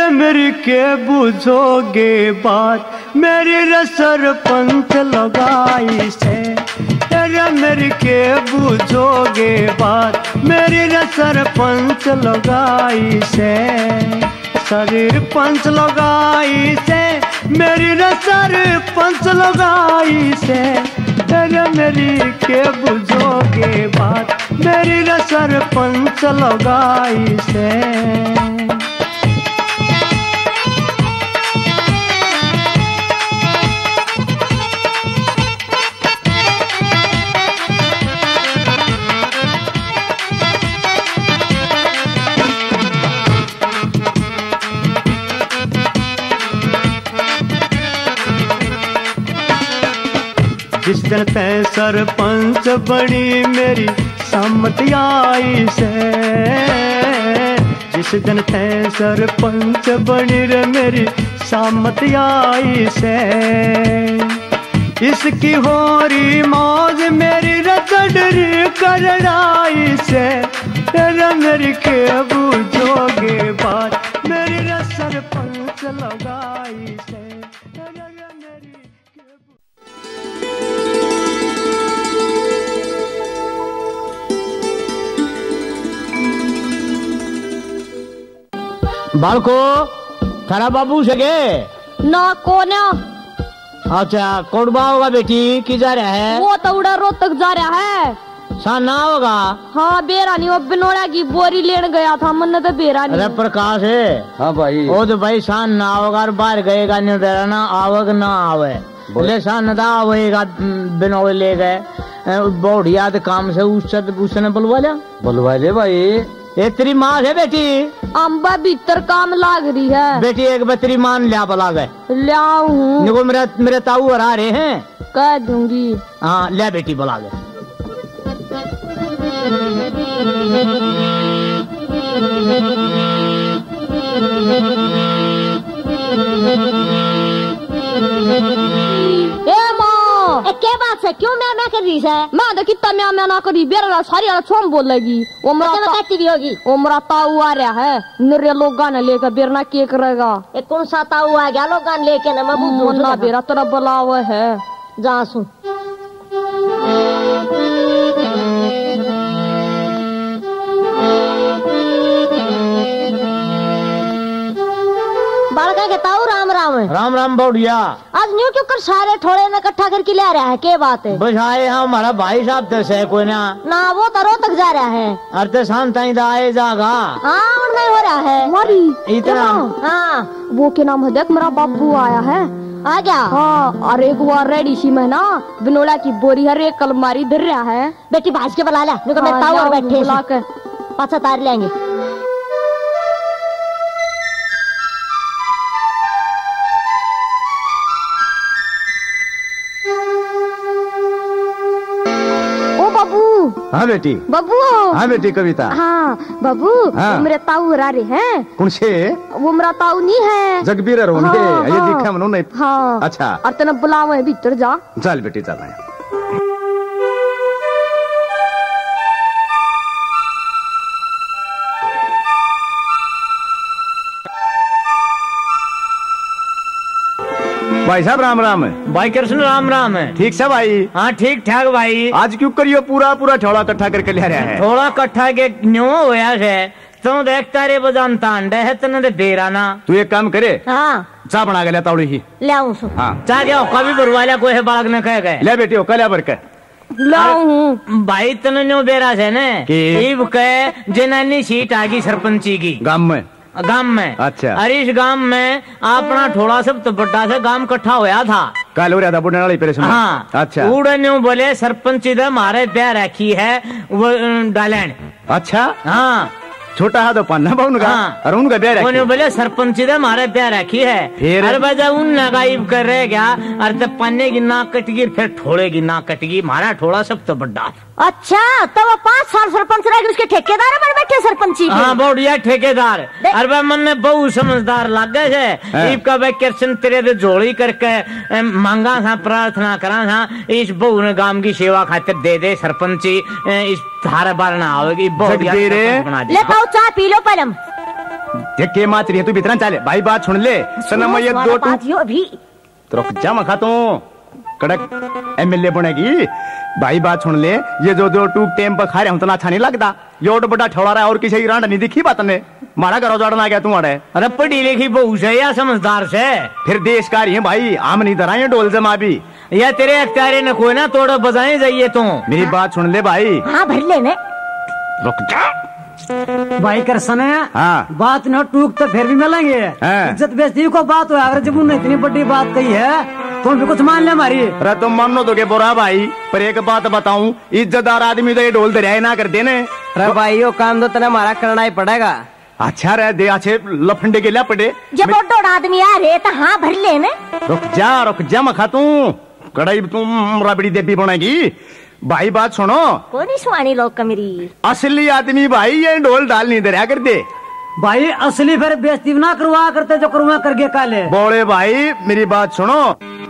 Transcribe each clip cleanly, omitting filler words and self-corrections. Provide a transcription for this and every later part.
मेरी के बुझोगे बात मेरी रे सरपंच लगाई से। मेरी के बुझोगे बात मेरी रे सरपंच लगाई से। सरपंच लगाई से मेरी रे सरपंच लगाई से। मेरी के बुझोगे बात मेरी रे सरपंच लगाई से। जिस दिन तय सरपंच बनी मेरी सम्मति आई से। जिस दिन तय सरपंच बनी रे मेरी सम्मति आई से। इसकी होरी मौज मेरी रचडरी करड़ाई से। तेरा मेरी के बुझोगे बात मेरी रे सरपंच लगाई से। बालको थारा बाबू सके ना कौन है? अच्छा कोडबा होगा बेटी की जा रहा है? वो तो उड़ा रोहतक जा रहा है। साना होगा? हाँ बेरा नहीं, वो बिनोड़ा की बोरी लेने गया था मन तो बेरा नहीं। अरे प्रकाश है। हाँ भाई वो तो भाई सान ना होगा और बाहर गएगा नहीं बेरा ना आवग ना आवे बोले सान ना आवेगा बिनोड़े ले गए बहुत याद काम से उसने बुलवा ले भाई। ये तेरी माँ है बेटी? अम्बा भीतर काम लाग रही है बेटी। एक बतरी मान लिया बला गए लियाऊं देखो मेरे ताऊ और आ रहे हैं कह दूंगी। हाँ ले बेटी बुला गए। क्या बात है? क्यों मैं कर रही है? मैं तो कितना मैं ना करी बेरा सारी छोम बोलेगी। वो कहती भी होगी वो मरा ताऊ आ रहा है निरे लोग ने लेकर बेरना के करेगा। कौन सा ताऊ आ गया लोग लेके ना मैं बेरा तेरा बुलावा है जा सुन। बालका के ताऊ राम राम है। राम राम बढ़िया। आज न्यू क्यों कर सारे थोड़े में इकट्ठा करके ले रहा है? क्या बात है? बस आए हमारा भाई साहब दस है कोई ना वो तो रोहतक जा रहा है। अरे शांत आए जागा। हाँ और नहीं हो रहा है हमारी इतना। हाँ वो के नाम है देख मेरा बापू आया है। आ गया? हाँ और एक बार रेडी सी में ना बिनोला की बोरी हर एक कलमारी धर रहा है। बेटी भाज के बुला ला ताऊ और बैठे पाछा तार लेंगे। हाँ बेटी। बाबू। हाँ बेटी कविता। हाँ बाबू। हाँ। मेरे ताऊ आ रहे हैं। कौन से? वो मेरा ताऊ नहीं है जगबीर होंगे। हाँ, ये दिखा मनो नहीं। हाँ अच्छा और तेना बुलावा है भीतर जा। चल बेटी चल रहे भाई साहब राम राम है। भाई कृष्ण राम राम है। ठीक से भाई? हाँ ठीक ठाक भाई। आज क्यों करियो पूरा पूरा थोड़ा इकट्ठा करके ले रहा है? थोड़ा इकट्ठा के न्यू होया है तो देखता रे बजानता अंडे है तने बेरा ना। तू एक काम करे हाँ चाह बना के ले तावड़ी ही ले आऊं। हाँ चाह क्या कभी बुरवाला कोई है बालक ने कह गए ले बेटी हो कल बर के लाऊं भाई तने न्यू बेरा से ने इब के जनानी सीट आगी सरपंची की गांव में। अच्छा अरे इस गांव में अपना थोड़ा सब तो बड़ा से गांव इकट्ठा होया था कल हो रहा था बुढ़ने वाली परेशान। हाँ अच्छा उड़ने बोले सरपंच इधर मारे दे रखी है वो डालन। अच्छा हाँ छोटा है तो पन्ना पाऊन का और उनका दे रखी बोले सरपंच इधर मारे दे रखी है। फिर अरे बजा उन गायब कर रहे क्या अरे तो पन्ने की नाक कटगी फिर ठोड़े की नाक कटगी मारा थोड़ा सब तो बड़ा। अच्छा तो वो 5 साल सरपंच रह उसके ठेकेदार बन बैठे सरपंची। हाँ बढ़िया ठेकेदार। अरे मन ने बहुत समझदार लग गए का कृष्ण तेरे दे जोड़ी करके मांगा था प्रार्थना करा था इस बहू ने गांव की सेवा खातिर दे दे सरपंची इस धारा बार ना आओगी। बहुत चाय पी लो पलम ये के माच रही है तू भीतर चले भाई बात सुन ले सना मैं ये 2 टूक अभी तो रुक जा मखा तू कड़क एमएलए बनेगी भाई बात सुन ले ये जो 2 टूक टेम पर खा रहे हम तो अच्छा नहीं लगता योट बड़ा ठोड़ा रहा और किसी की रांड नहीं दिखी बात ने मारा घर उजाड़ना गया तू अरे अरे पढ़ी लिखी बहू से या समझदार से फिर देश का रही है भाई आम नहीं धराए ढोल जमा भी या तेरे अख्तियारे न कोई ना तोड़ो बजाए जाइए तू मेरी बात सुन ले भाई हाँ भर ले ने रुक जा भाई कर सने हाँ बात न टूक तो फिर भी मिलेंगे इज्जत बेइज्जती को बात हो अगर जब उन्होंने इतनी बड़ी बात कही है तुम भी कुछ मान ले हमारी अरे तुम मानो तो के बुरा भाई पर एक बात बताऊं इज्जतदार आदमी तो ये ढोल दरिया ना कर देने अरे भाई यो काम तो तेरा हमारा करना ही पड़ेगा अच्छा रह दे अच्छे लफंडे के लपटे जब बड़ा आदमी आ रहे तो हाँ भर ले ने रुक जा मखा तू कड़ाई तुम रबड़ी देवी बनेगी भाई बात सुनो कौन सुहानी लोग का मेरी असली आदमी भाई ये ढोल डाल नहीं दरिया कर दे भाई असली फिर बेइज्जती ना करवा करते जो करवा करके काले बोले भाई मेरी बात सुनो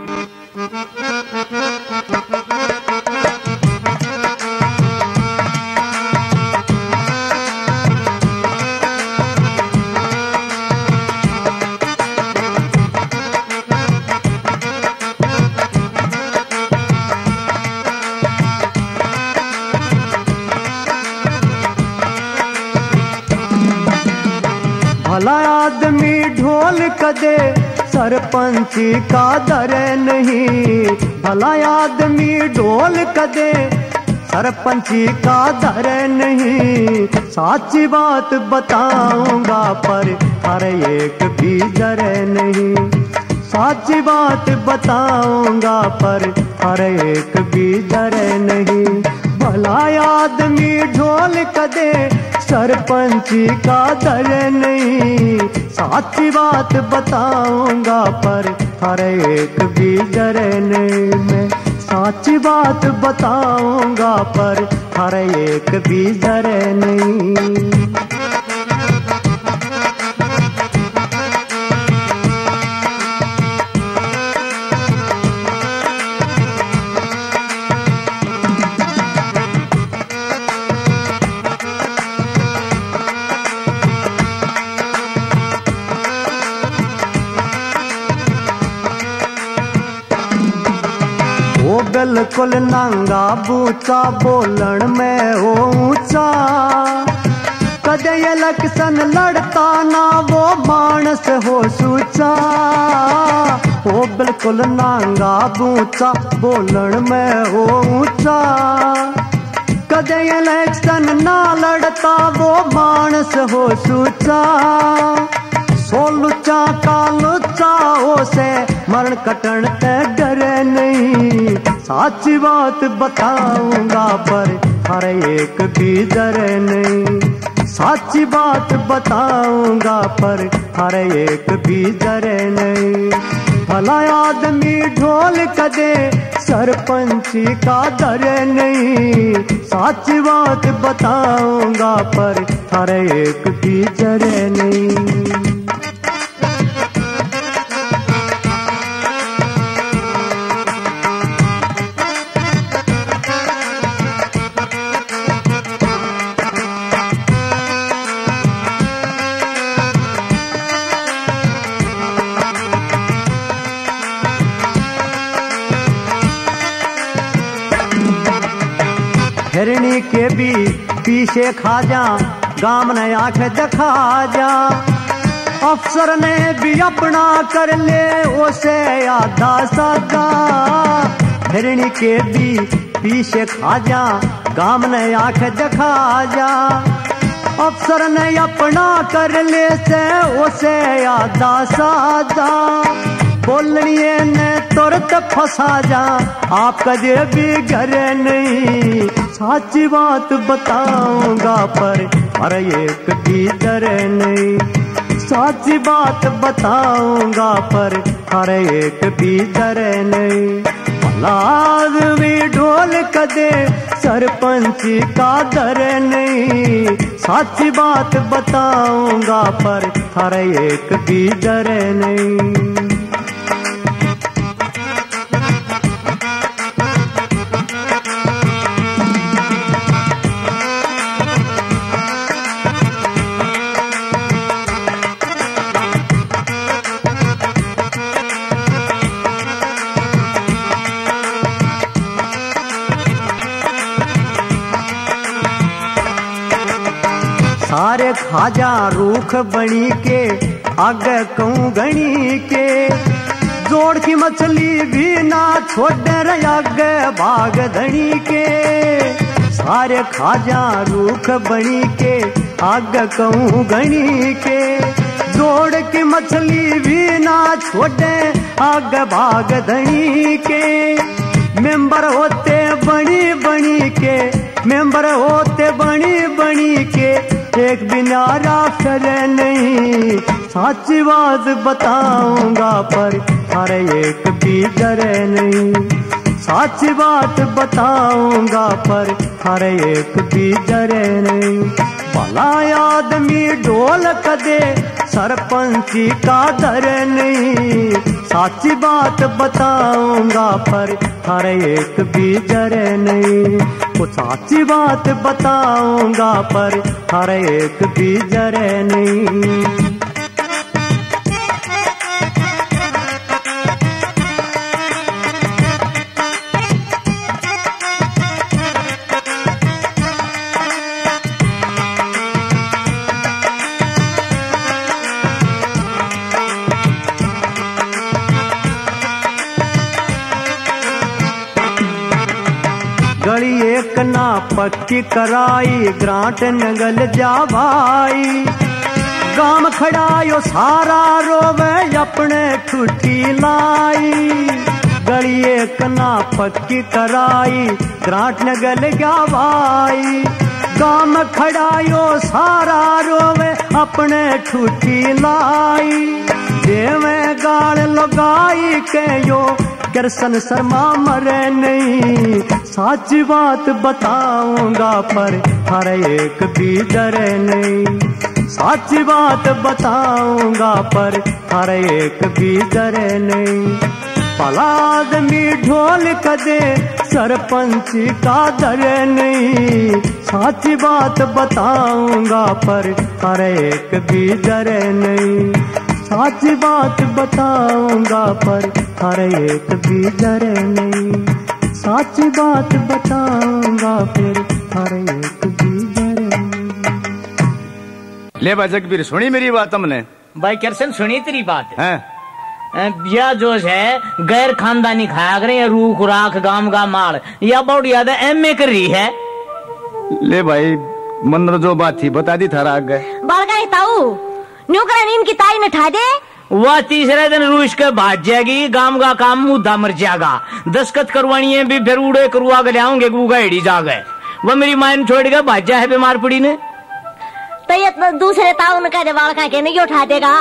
भला आदमी ढोल कदे सरपंची का दर नहीं भला आदमी ढोल कदे सरपंची का दर नहीं सच्ची बात बताऊंगा पर हर एक भी डर नहीं सच्ची बात बताऊंगा पर हर एक भी डर नहीं भला आदमी ढोल कदे सरपंची का दर नहीं सच्ची बात बताऊंगा पर हर एक भी डर नहीं मैं सच्ची बात बताऊंगा पर हर एक भी डर नहीं बिल्कुल नंगा बूचा बोलन में हो ऊंचा कदे ये लक्षण लड़ता ना वो मानस हो सूचा वो बिल्कुल नंगा बूचा बोलन में हो ऊंचा कदे ये लक्षण ना लड़ता वो मानस हो सूचा सो लुचा का लुचा हो से मरण कटन ते डरे नहीं सच्ची बात बताऊंगा पर हर एक भी डरे नहीं सच्ची बात बताऊंगा पर हर एक भी डरे नहीं भला आदमी ढोल कदे सरपंची का डर नहीं सच्ची बात बताऊंगा पर हर एक भी डरे नहीं हिरणी के भी पीछे खा जा गाम ने आंख दिखा जा अफसर ने भी अपना कर ले उसे आधा साधा हिरणी के भी पीछे खा जा गाम ने आंख दिखा जा अफसर ने अपना कर ले से उसे आधा साधा बोलनिए ने तुरंत फंसा जा आप कदे भी घर नहीं सच्ची बात बताऊंगा पर हर एक भी डर नहीं सच्ची बात बताऊंगा पर हर एक भी डर नहीं आदमी ढोल कदे सरपंची का डर नहीं सच्ची बात बताऊंगा पर हर एक भी डर नहीं खाजा रूख बनी के आगे कहूँ गणी के जोड़ की मछली भी ना छोड़े रे आगे भाग धनी के सारे खाजा रूख बनी के आगे कहूँ गणी के जोड़ की मछली भी ना छोड़े आगे भाग धनी के मेंबर होते बनी बनी के मेंबर होते बनी बनी के एक बिनारा फिर नहीं सच्ची बात बताऊंगा पर हर एक भी डरे नहीं सच्ची बात बताऊंगा पर हर एक भी डरे नहीं भला आदमी ढोल कदे सरपंची का डर नहीं सच्ची बात बताऊंगा पर हर एक भी डरे नहीं वो सच्ची बात बताऊंगा पर हर एक भी डरे नहीं गली एक ना पक्की कराई ग्रांट नगल जा भाई गाम खड़ायो सारा रोवे अपने ठुठी लाई गली एक ना पक्की कराई ग्रांट नगल जा भाई गाम खड़ायो सारा रोवे अपने ठुठी लाई देवे गाल लगाई के यो कृष्ण शर्मा मरे नहीं सच्ची बात बताऊंगा पर हर एक भी डरे नहीं सच्ची बात बताऊंगा पर हर एक भी डरे नहीं भला आदमी ढोल कदे सरपंच का डरे नहीं सच्ची बात बताऊंगा पर हर एक भी डरे नहीं सच्ची बात बताऊंगा पर हर एक भी डरे नहीं सच्ची बात बताऊंगा फिर हर एक भी डरे नहीं। ले भाई जगबीर सुनी मेरी बात तुमने? भाई कृष्ण सुनी तेरी बात है यह जो है गैर खानदानी खाया करें रूख राख गांव का माल या बहुत ज्यादा एमए कर रही है। ले भाई मन जो बात थी बता दी थारा आगे बालका ताऊ नीम की ताई ने ठा दे वह तीसरे दिन रूस के भाग जाएगी गांव का काम मुद्दा मर जाएगा दस्खत करवानी है भी फिर उड़े करवा के लाऊंगे गुगा हेड़ी जा गए वह मेरी माँ ने छोड़ के भाजा है बीमार पड़ी ने तो ये दूसरे ताऊ ने कह दे बालका के नहीं उठा देगा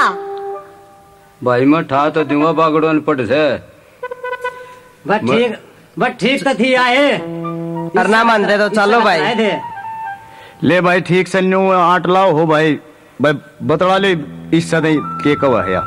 भाई मैं ठा तो दूंगा बागड़ों पट से बट ठीक तो थी आए करना मानते तो चलो भाई ले भाई ठीक से न्यू 8 लाओ हो भाई भाई बतला ले इस सदे के कवा है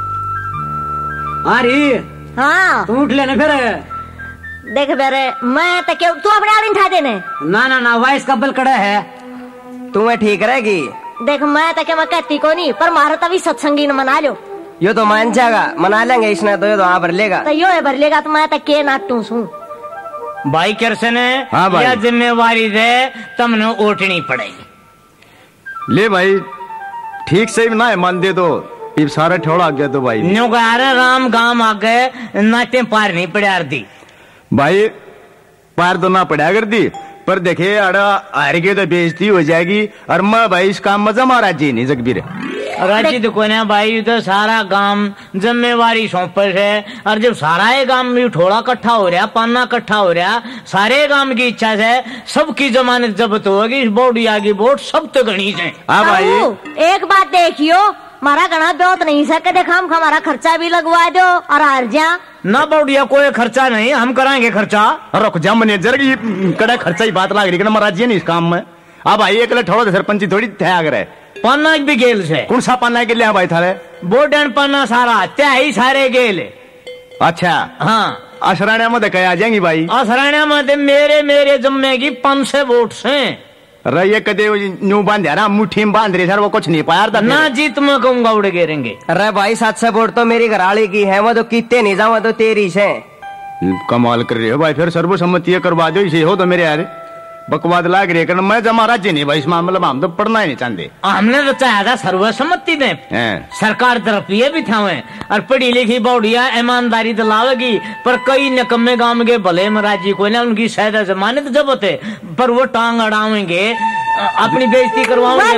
अरे हाँ तू उठ लेना फिर देख बेरे मैं तो क्यों तू अपने आदमी ठा देने ना वाइस कब्बल कड़ा है तुम्हें ठीक रहेगी देख मैं तो क्या मैं कहती को नहीं पर मारो तभी सत्संगी न मना लो यो तो मान जाएगा मना लेंगे इसने तो ये तो वहाँ भर लेगा तो यो है भर लेगा तो मैं तो के नाटू सू भाई कृष्ण हाँ भाई यह जिम्मेवारी है तुमने उठनी पड़ेगी। ले भाई ठीक से ना है मान दे तो ये सारा ठोड़ा आ गया तो भाई न्यू कह रहे राम गांव आ गए नाटे पार नहीं पड़ा दी भाई पार तो ना पड़ा कर दी पर देखे अड़ा हार के तो बेइज्जती हो जाएगी और मैं भाई इस काम में जमा राजी नहीं जगबीर राजी तो कोई ना भाई तो सारा काम जिम्मेवारी सौंपल है और जब सारा ये काम भी थोड़ा इकट्ठा हो रहा पाना इकट्ठा हो रहा सारे काम की इच्छा से सबकी जमानत जब्त होगी बोर्ड आगे बोर्ड सब तो गणी है। हाँ भाई एक बात देखियो मारा गणा बहुत नहीं सके देखा हम हमारा खर्चा भी लगवा दो और हार जा ना बोर्डिया कोई खर्चा नहीं हम कराएंगे खर्चा रुक जा मैनेजर की कड़ा खर्चा ही बात लाग रही है महाराज जी नहीं इस काम में अब भाई एक थोड़ा सरपंची थोड़ी थे करे पाना भी गेल से कौन सा पाना के लिए भाई थारे बोर्ड एंड पाना सारा त्या ही सारे गेल अच्छा हाँ असराणा में कह आ जाएंगी भाई असराणा में मेरे जम्मे की 500 वोट से रही कदे न्यू बांध रहा मुट्ठी में बांध रहे सर वो कुछ नहीं पाया ना जीत में कहूंगा उड़ गिरेंगे। अरे भाई 700 वोट तो मेरी घराली की है वो तो कितने नहीं जाऊँ तो तेरी से कमाल कर रहे हो भाई फिर सर्वसम्मति करवा दो इसे हो तो मेरे यार बकवाद लाग रही है। मैं जमा राज्य नहीं भाई इस मामले में, हम तो पढ़ना ही नहीं चाहते। हमने तो चाहा था सर्वसम्मति दे, सरकार तरफ ये भी था और पढ़ी लिखी बौड़िया ईमानदारी तो लावेगी, पर कई निकम्मे गांव के भले में राजी कोई ना, उनकी शायद जमानत जब होते पर वो टांग अड़ावेंगे, अपनी बेइज्जती करवाओगे।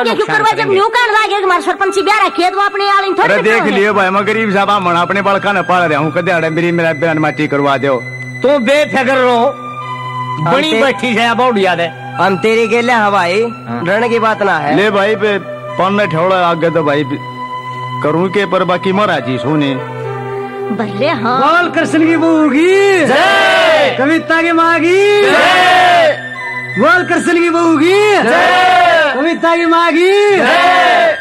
देख लियो भाई मैं गरीब साहब मन अपने बड़का न पाल रहा हूँ, कदे मेरी मेरा बयान माटी करवा दो। तो बेफिक्र रहो, बड़ी बैठी है बौड़िया दे, हम तेरी के लिए हवाई डरने की बात ना है। ले भाई पे पन्ने ठोड़ा आगे तो भाई करूँ के, पर बाकी महाराजी सोने भले। हाँ बोल कृष्ण की बहू की जय, कविता की माँ की जय, बोल कृष्ण की बहू की जय, कविता की माँ की जय।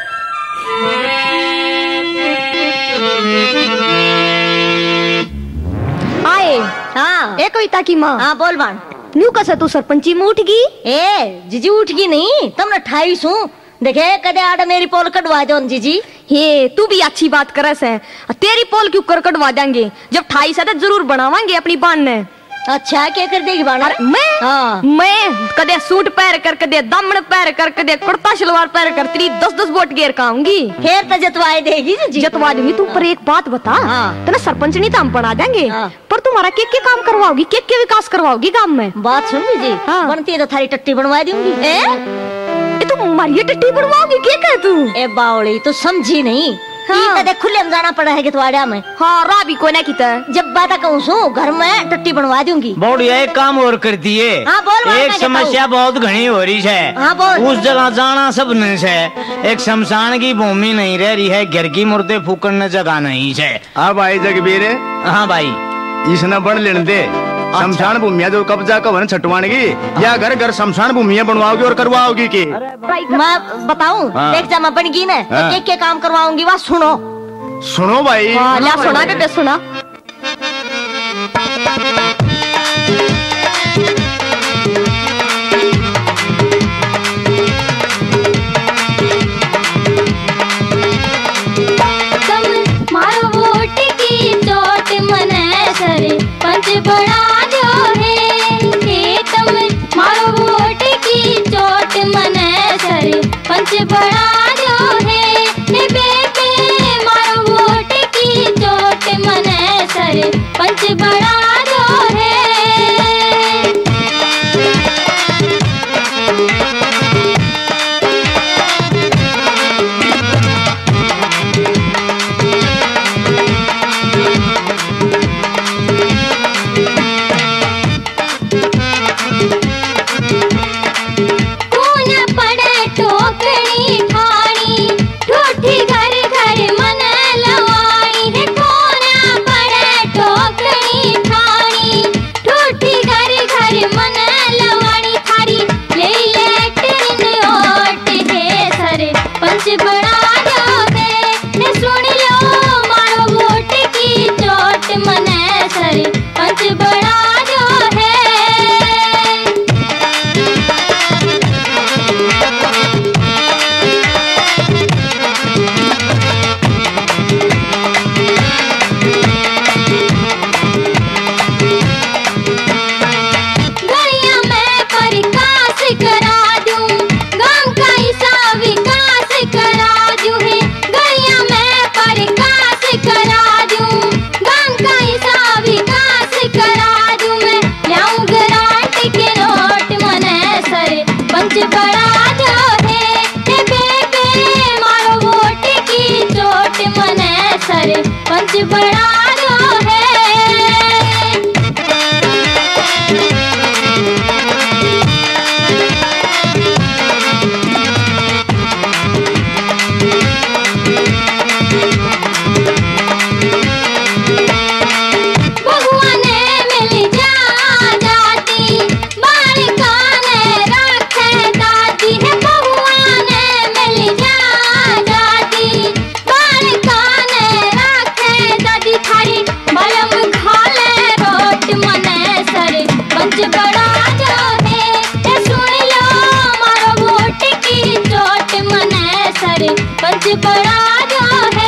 आए हाँ ए कविता की माँ। हाँ बोल बाण। न्यू कैसे तू सरपंची में उठ गई? ए जीजी उठ गई नहीं, तुमने 28 हूँ देखे कदे आड़ मेरी पोल कटवा दो जीजी। हे तू भी अच्छी बात करस है, तेरी पोल क्यों कर कटवा देंगे, जब 28 है तो जरूर बनावांगे अपनी बान ने। अच्छा क्या कर देगी बाना? मैं हाँ। मैं कदे सूट पहन कर, कदे दामन पहन कर, कदे कुर्ता शलवार पहन कर तेरी 10-10 वोट घेर का आऊंगी। फिर तो जतवाए देगी जी। जतवा दूंगी। तू पर एक बात बता, हाँ। तेना सरपंच नहीं तो हम बना देंगे, हाँ। पर तुम्हारा के काम करवाओगी, के विकास करवाओगी गाँव में? बात सुन जी, हाँ। बनती है तो थारी टट्टी बनवा दूंगी। तुम हमारी टट्टी बनवाओगी? क्या कह तू? ए बावली तू समझी नहीं, हाँ। कदे खुले में जाना पड़ा है कितवाड़ा में। हाँ राबी को ना किता, जब बात कहूँ सो घर में टट्टी बनवा दूंगी। बौड़िया एक काम और कर दिए। हाँ, एक समस्या बहुत घनी हो रही है। हाँ, उस जगह जाना सब नहीं है, एक शमशान की भूमि नहीं रह रही है, घर की मुर्दे फूकने जगह नहीं है। हाँ भाई जगबीर। हाँ भाई इसने बन लेने दे। शमशान भूमिया जो कब्जा कवन छटवाने की, या घर घर शमशान भूमिया बनवाओगी और करवाओगी की? मैं बताऊं, देख जा मैं बन गई ना, तो क्या काम करवाऊंगी वह सुनो। सुनो भाई। ला सुना बेटे सुना। पंच बड़ा जो है तुम मारो वोट की चोट मने सर, पंच बड़ा जो है बेबे मारो वोट की चोट मने सर, पंच बड़ा जो है। पंच बड़ा जो है। पंच बड़ा जो है।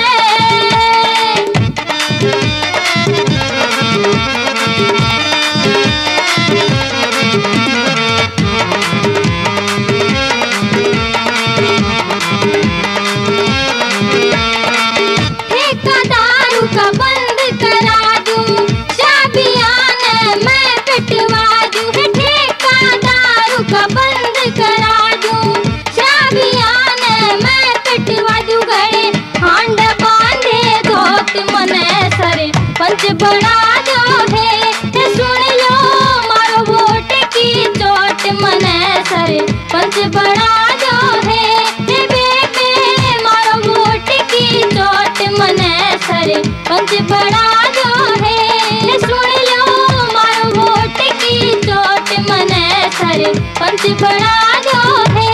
पंच बना दो है, सुन लो मारो वोट की चोट मने सर पंच बना दो है, बेबे मारो वोट की चोट मने सर पंच बना दो है, सुन लो मारो वोट की चोट मने सर पंच बना दो है।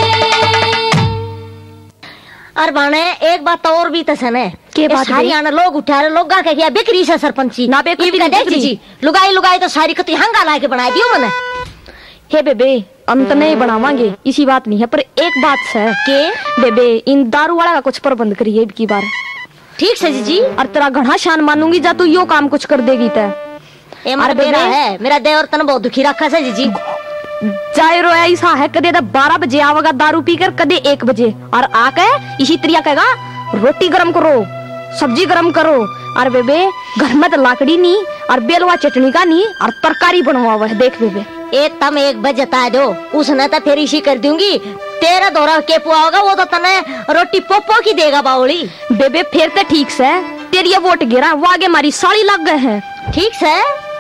और बाने एक बात और भी तसन है के बात हरियाणा लोग उठा रहे लोग के क्या बिक्री से सरपंची ना बेकरी जी लुगाई लुगाई तो सारी कति हंगा ला के बना दियो मैंने। हे बेबे अंत नहीं बनावांगे इसी बात नहीं है, पर एक बात है के बेबे इन दारू वाला का कुछ प्रबंध करिए की बार। ठीक है जी और तेरा घना शान मानूंगी जा तू यो काम कुछ कर देगी तय। मेरा देवर तन बहुत दुखी रखा है जी जाए रो ऐसा है कदे 12 बजे आवेगा दारू पीकर, कदे 1 बजे और आके इसी तरिया कहेगा रोटी गरम करो सब्जी गरम करो। और बेबे घर में तो लाकड़ी नहीं और बेलवा चटनी का नहीं और तरकारी बनवा हुआ है देख बेबे। एक तम 1 बजे बता दो उसने तो फिर इसी कर दूंगी, तेरा दौरा के पुआ होगा वो तो तने रोटी पोपो की देगा बावली। बेबे फिर तो ठीक से तेरी ये वोट गिरा वो आगे हमारी साड़ी लग गए हैं। ठीक से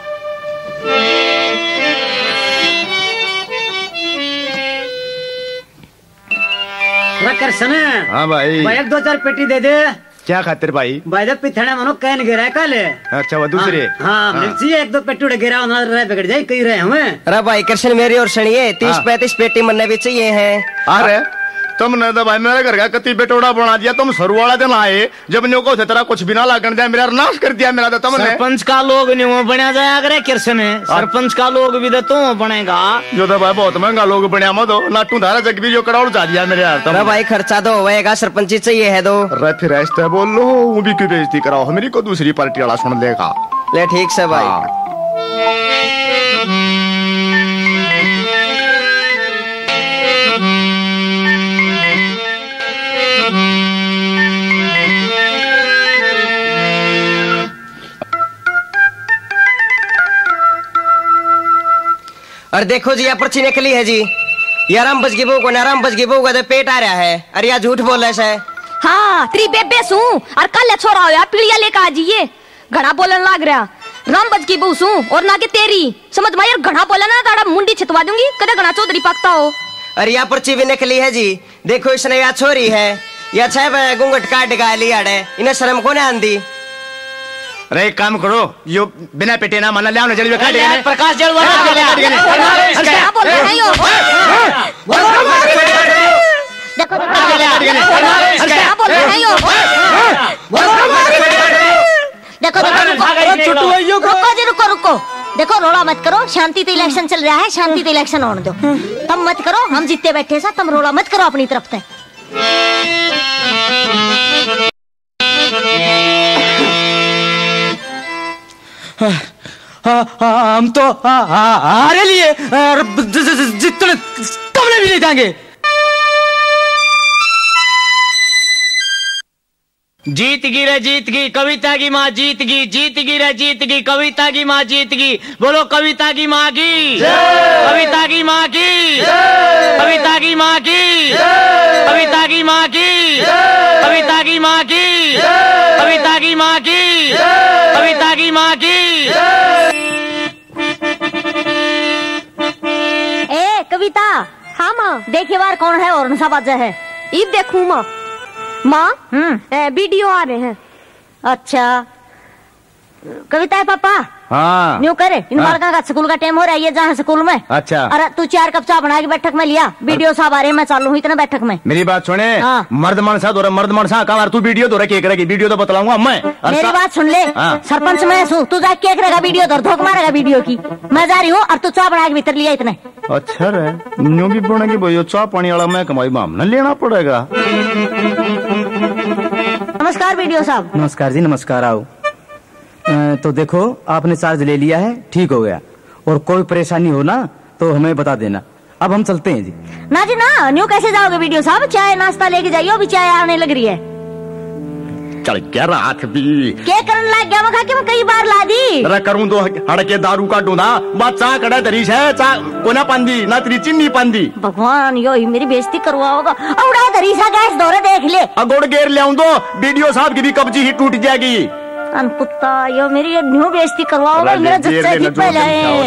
कर सने। हाँ भाई 2-4 पेटी दे दे। क्या खातिर भाई? भाई जब पिथड़े मनो कैन गिरा है कल। अच्छा वो दूसरे। हाँ मिर्ची 1-2 पेटी गिरा रह बिगड़ जाए कहीं रहे हमें। अरे भाई कृष्ण मेरी और सुनिए 30-35 पेटी मरने भी चाहिए हैं। अरे तुमने तो भाई मेरे घर का कति बेटोड़ा बना दिया, तुम सरू वाला दिन आए जब न्यू को तेरा कुछ भी ना लागन दिया, मेरा नाश कर दिया मेरा। तो तुमने सरपंच का लोग न्यू बना जाया करे कृष्ण सरपंच का लोग भी तो बनेगा जो तो भाई बहुत महंगा लोग बनया मत नाटू धारा जग भी जो करोड़ जा दिया मेरे यार। अरे भाई खर्चा तो होएगा सरपंची चाहिए है दो। अरे फिर ऐसे बोल लो वो भी क्यों बेइज्जती कराओ, मेरी को दूसरी पार्टी वाला सुन लेगा। ले ठीक से भाई। और देखो जी यहाँ पर्ची निकली है जी, ये आराम बज गई को आराम बज गई का तो पेट आ रहा है। अरे यार झूठ बोल रहे है। हाँ तेरी बेबे सू और कल छोरा हो यार पीड़िया लेकर आ जाइए घड़ा बोलन लाग रहा राम बज की बहू सू और ना के तेरी समझ में यार घड़ा बोला ना ताड़ा मुंडी छितवा दूंगी कदे घड़ा चौधरी पकता हो। अरे यहाँ पर्ची भी निकली है जी, देखो इसने यहाँ छोरी है या 6 घूंघट काट गा लिया इन्हें शर्म को नहीं आंदी। अरे एक काम करो यो बिना पेटे ना मना ले आओ ना जल्दी काट देना प्रकाश जल वाला क्या बोल रहे हैं यो देखो क्या बोल रहे हैं यो देखो रुको जी रुको देखो रोड़ा मत करो, शांति से इलेक्शन चल रहा है, शांति से इलेक्शन होने दो। तुम मत करो, हम जीते बैठे सा, तुम रोड़ा मत करो अपनी तरफ से। हम तो हारे लिए जितने तुमने भी नहीं जाएंगे। जीत गी रे जीत गी कविता की माँ जीत गी, जीत गी रे जीत गी कविता की माँ जीत गी। बोलो कविता की माँ की, कविता की माँ की, कविता की माँ की, कविता की माँ की, कविता की माँ की, कविता की माँ की, कविता की माँ की। ए कविता। हाँ माँ। देखिए बार कौन है और नशा बाजा है। ईद देखूं माँ। माँ वीडियो आ रहे हैं। अच्छा कविता है पापा। हाँ न्यू करे इन बालका का स्कूल का टाइम हो रहा है, ये जहाँ स्कूल में। अच्छा अरे तू 4 कप चाय बना के बैठक में लिया, वीडियो साहब आ रहे हैं, मैं चालू हूँ इतना बैठक में। मेरी बात सुने। हाँ। मर्द मनसा दो मर्द मनसा का तू वीडियो दो के करेगी, वीडियो तो बतलाऊंगा मैं। मेरी बात सुन ले। हाँ। सरपंच मैं हूँ, तू जा क्या करेगा वीडियो दो धोख मारेगा वीडियो की। मैं जा रही हूँ और तू चाय बना के भीतर लिया इतने। अच्छा रे न्यू भी बनेगी भाई चाय पानी वाला मैं कमाई मामला लेना पड़ेगा। नमस्कार वीडियो साहब। नमस्कार जी नमस्कार। आओ तो देखो आपने चार्ज ले लिया है, ठीक हो गया, और कोई परेशानी हो ना तो हमें बता देना। अब हम चलते हैं जी। ना जी ना, न्यू कैसे जाओगे वीडियो साहब, चाय नाश्ता लेके जाइए, अभी चाय आने लग रही है। चल क्या रात भी क्या करने लग गया मैं मैं कई बार ला दी। अरे करूँ तो हड़के दारू का ढूंढा बात चा कड़ा तरीश है चा कोना पांदी ना तेरी चिन्नी पांदी। भगवान यो मेरी बेइज्जती करवा होगा। उड़ा तरीसा गैस दौरे देख ले। अगोड़ गेर ले आऊं तो वीडियो साहब की भी कब्जी ही टूट जाएगी। अनपुत्ता यो मेरी न्यू बेइज्जती करवाओगे मेरा जच्चा की पहले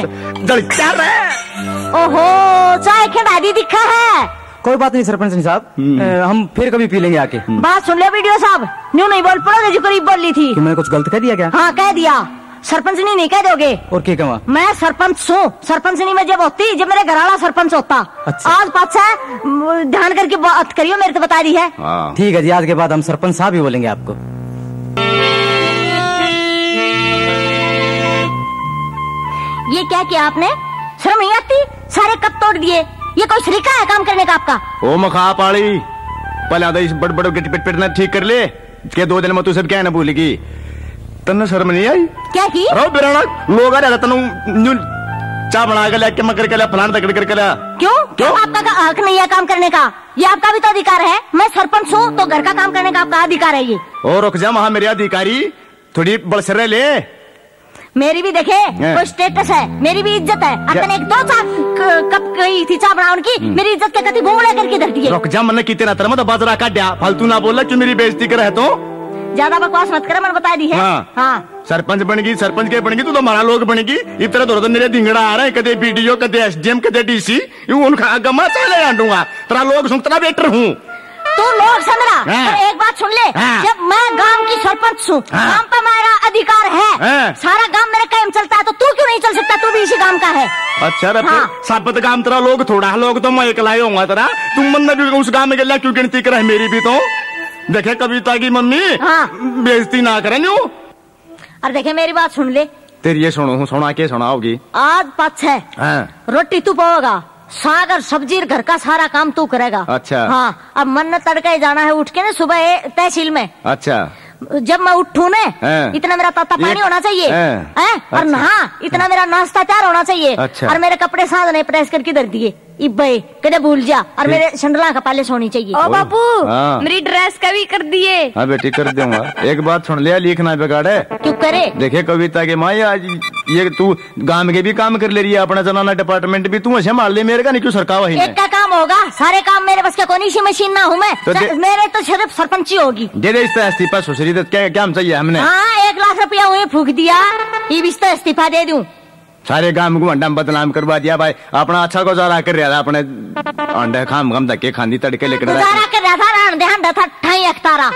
ओहो चाय खड़ा दी दिखा है। कोई बात नहीं सरपंच साहब, हम फिर कभी पी लेंगे आके। बात सुन ले वीडियो साहब, न्यू नहीं बोल पड़ोगे जो करीब बोल ली थी। मैंने कुछ गलत कह दिया क्या? हाँ कह दिया, सरपंच नहीं कह दोगे। और क्या कहूँ? मैं सरपंच हूँ, सरपंच नहीं मैं जब होती जब मेरे घर वाला सरपंच होता। अच्छा। आज पाछा ध्यान करके बात करियो, मेरे तो बता दी है। ठीक है जी, आज के बाद हम सरपंच साहब ही बोलेंगे आपको। ये क्या किया आपने? शर्म नहीं आती? सारे कप तोड़ दिए, ये कोई सलीका है काम करने का आपका? ओ मखा पाली पहले आधा इस बड़ बड़ो गिट पिट ना ठीक कर ले के 2 दिन में तू सब क्या ना भूलेगी। तन्ने शर्म नहीं आई? क्या की? अरे बिराना लोग आ रहा तनु चा बना के लेके मकर के फलान तकड़ करके ला। क्यों? क्यों आपका हक नहीं है काम करने का? ये आपका भी तो अधिकार है। मैं सरपंच हूँ तो घर का काम करने का आपका अधिकार है ये। और रुक जा वहाँ मेरे अधिकारी थोड़ी बड़सरे ले। मेरी भी देखे कोई स्टेटस है, मेरी भी इज्जत है। अपने एक 2 कप गई थी चा बनाने की, मेरी इज्जत के कति घूम लेकर के धरती है। रुक जा मैंने कितने तरह मत बाजरा काट दिया, फालतू ना बोला क्यों मेरी बेइज्जती कर है तो। ज्यादा बकवास मत करे, मैंने बता दी है। हाँ। सरपंच बनेगी, सरपंच के बनेगी तो हमारा लोग बनेगी। इस तरह तो मेरे धिंगड़ा आ रहे हैं, कदे बीडीओ कदे एसडीएम कदे डीसी, उनका गमा चले आंडूंगा। तेरा लोग सुन, तेरा बेटर हूँ तू लोग समझा। तो एक बात सुन ले, जब मैं गांव की सरपंच हूँ, गांव पर मेरा अधिकार है, सारा गांव मेरे कायम चलता है, तो तू क्यों नहीं चल सकता? तू भी इसी गांव का है। अच्छा साबत गांव तेरा लोग थोड़ा लोग तो मैं अकेला ही होऊंगा तेरा। तुम मन भी उस गांव में गया क्यों गिनती करे मेरी भी तो। देखे कविता की मम्मी बेइज्जती ना करे न्यू। और देखे मेरी बात सुन ले, तेरी ये सुना के सुना होगी। आज 5 है, रोटी तू पाओगा, साग और सब्जी घर का सारा काम तू करेगा। अच्छा। हाँ, अब मन तड़के जाना है उठ के ना सुबह तहसील में। अच्छा। जब मैं उठूं ना इतना मेरा ताता पानी होना चाहिए और नहा इतना मेरा नाश्ता तैयार होना चाहिए। अच्छा। और मेरे कपड़े साथ नहीं प्रेस करके धर दिए इब्बे कदे भूल जा। और मेरे संडला का पहले सोनी चाहिए। ओ बापू मेरी ड्रेस कभी कर दिए। हाँ बेटी कर दूंगा। एक बात सुन लिया, लिखना बिगाड़े क्यों करे? देखे कविता के माँ आज ये तू गांव के भी काम कर ले रही है, अपना जनाना डिपार्टमेंट भी तू ऐसे मार ले, मेरे का नहीं क्यों सरका वही एक का काम होगा, सारे काम मेरे बस का कोनी सी मशीन ना हूँ मैं तो मेरे तो सिर्फ सरपंची होगी। दे दे इस्तीफा सुसरी क्या हम चाहिए हमने। हाँ 1 लाख रुपया हुए फूक दिया, ये भी इस्तीफा दे दूं। सारे काम को अंडा बदनाम करवा दिया भाई। अपना अच्छा गुजारा कर रहा था, अपने अंडे खाम धक्के खांदी तड़के लेकर गुजारा कर रहा था, अंडे हंडा था ठाई अख्तारा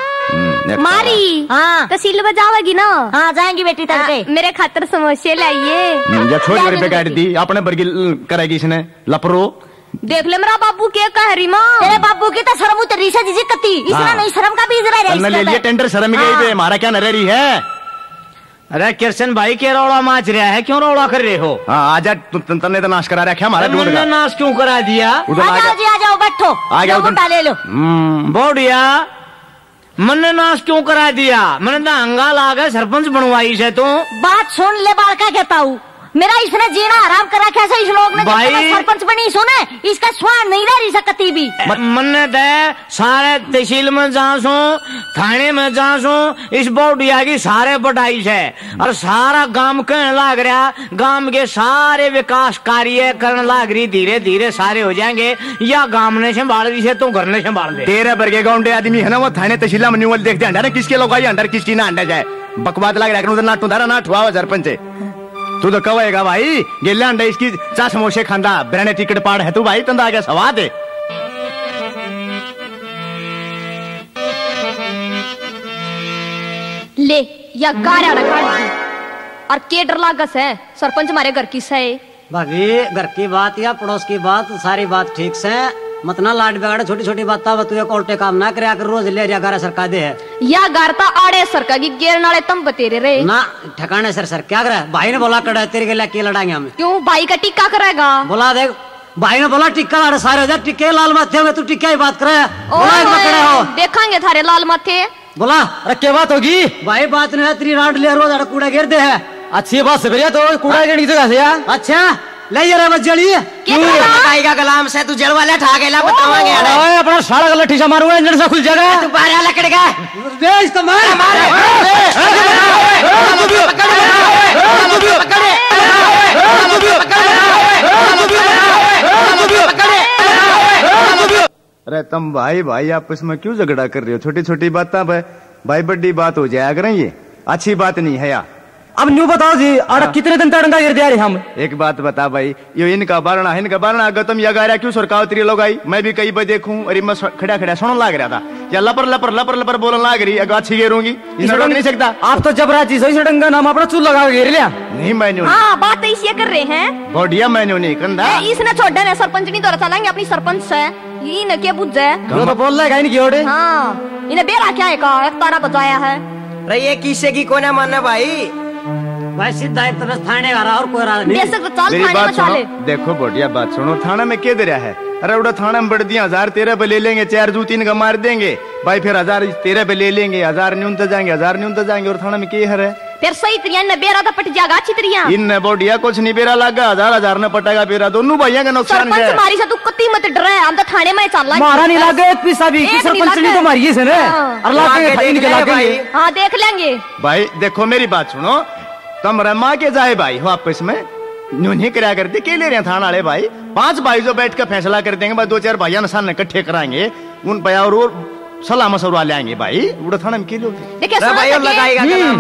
मारी। हाँ तो सिल बजावेगी ना? हाँ जाएंगी बेटी तड़के। मेरे खातर समोसे लाइए। या छोटी बिगाड़ दी अपने बर्गी करेगी इसने लपरो। देख ले मेरा बाबू क्या कह रही माँ। तेरे बाबू की तो शर्म उतरी से जिजी कती, इसने नहीं शर्म का बीज रहा है। टेंडर शर्म गई थे, हमारा क्या नजर रही है। अरे कृष्ण भाई क्या रौला माच रहा है, क्यों रौला कर रहे हो? हाँ आजा, तुमने तो नाश करा रखा हमारा। तुमने नाश क्यों करा दिया? आ जाओ बैठो, आ जाओ ले लो। बोडिया मैंने नाश क्यों करा दिया? मैंने तो हंगा लागा सरपंच बनवाई से। तू बात सुन ले, बाल का कहता हूँ मेरा इसने जीना आराम करा कैसे इस लोग ने सरपंच बनी सुने इसका स्वाद नहीं रह सकती भी। मन्ने दे सारे तहसील में जासू थाने में जासू इस बोडिया की सारे बढ़ाई है और सारा गांव कहने लाग रहा, गांव के सारे विकास कार्य करने लाग रही, धीरे धीरे सारे हो जाएंगे। या गांव ने संभाल रही है तो घर ने संभाल दे। तेरे बरगे गाँव आदमी है ना वो थाने तहसील में देखते अंडा किसके लोग आई अंडर किसकी ना अंडा जाए बकवाद लग रहा है। नाटू धारा नाट हुआ सरपंच तू तो कहेगा भाई गेला अंडा इसकी 4 समोसे खांदा बिरने टिकट पाड़ है तू भाई तंदा आगे सवाद है। ले या गारा काट दी और के डर लागस है सरपंच हमारे घर की से। भाभी घर की बात या पड़ोस की बात सारी बात ठीक से मत ना लाड बिगाड़े, छोटी छोटी बात तू एक उल्टे काम ना करे आकर रोज ले गारा सरका दे है या गारता आड़े सरका की गेर नाले तम बतेरे रे ना ठिकाने सर क्या करे। भाई ने बोला कड़ा तेरे के लिए लड़ाएंगे हम। क्यों भाई का टिक्का करेगा? बोला देख भाई ने बोला टिक्का लड़े सारे हो जाए टिक्के लाल माथे हो तू टिक्का ही बात करे। हो देखेंगे थारे लाल माथे। बोला अरे क्या बात होगी भाई? बात नहीं है तेरी राड ले रोज कूड़ा गिर दे है। अच्छी बात से भैया तो कूड़ा गिरने की जगह से यार। अच्छा ले ये मत जलिए का कलाम से तू जलवा ले ठा गेला बतावांगे ओए अपना सारा गला ठीसा मारूंगा इंजन से खुल जाएगा। तू बाहर आ लकड़ का दे इसको मार अरे तुम भाई भाई आपस में क्यों झगड़ा कर रहे हो? छोटी छोटी बातें पे भाई बड़ी बात हो जाया करें ये। अच्छी बात नहीं है यार। अब न्यू बताओ जी, और कितने दिन तड़ंगा गिर दिया रे हम। एक बात बता भाई, ये इनका बारना अगर तुम यगारा क्यों सरकाव तेरी लोग आई। मैं भी कई बार देखूं, अरे मैं खड़ा खड़ा सुनने लग रहा था, या लपर लपर लपर लपर बोलने लग रही, अगर अच्छी गेरूंगी सड़क नहीं सकता। आप तो जब राजी सही सड़ंगा नाम अपना चूल लगा घेर लिया। नहीं मैंने, हाँ बात तो इसी कर रहे हैं। बढ़िया मैंने नहीं कंधा, इसने छोड़ा है सरपंच नहीं तो चलेंगे अपनी सरपंच से, ये न क्या बुझ जाए तो बोल रहा है इनकी ओर। हाँ इन्हें बेरा क्या है का एक तारा बजाया है रे, ये किसे की कोना मानना भाई। भाई सीधा एक तरफ थाने आ रहा और कोई रहा नहीं। बेशक तो चल मेरी थाने बात में चले। सुनो, देखो बढ़िया बात सुनो, थाना में क्या दे रहा है। अरे उड़ा थाना में बढ़ दिया 1013 पे ले लेंगे, 4 जू 3 का मार देंगे भाई, फिर 1013 पे ले लेंगे, 1000 न्यून तो जाएंगे, 1000 न्यून तो जाएंगे, और थाना में क्या है। फिर सही तरिया न बेरा तो पट जाएगा अच्छी तरिया। इन बढ़िया कुछ नहीं बेरा लगा, 1000 न पटेगा बेरा, दोनों भैया का नुकसान है। सरपंच मारी से तू कत्ती मत डरे, हम तो थाने में चल रहा। मारा नहीं लगे एक पैसा भी, सरपंच ने तो मारी है ना। और लाके भाई इनके लाके। हां देख लेंगे भाई। देखो मेरी बात सुनो, तुम रमा के जाए भाई हो आपस में, न्यूनी करा करते के ले रहे हैं थाना वाले भाई। 5 भाई जो बैठ कर फैसला कर देंगे भाई, 2-4 भाइयों ने सामने इकट्ठे कराएंगे, उन भैया और सलाह मशवरा ले आएंगे भाई। उड़ा थाना में के लोग देखिए भाई लगाएगा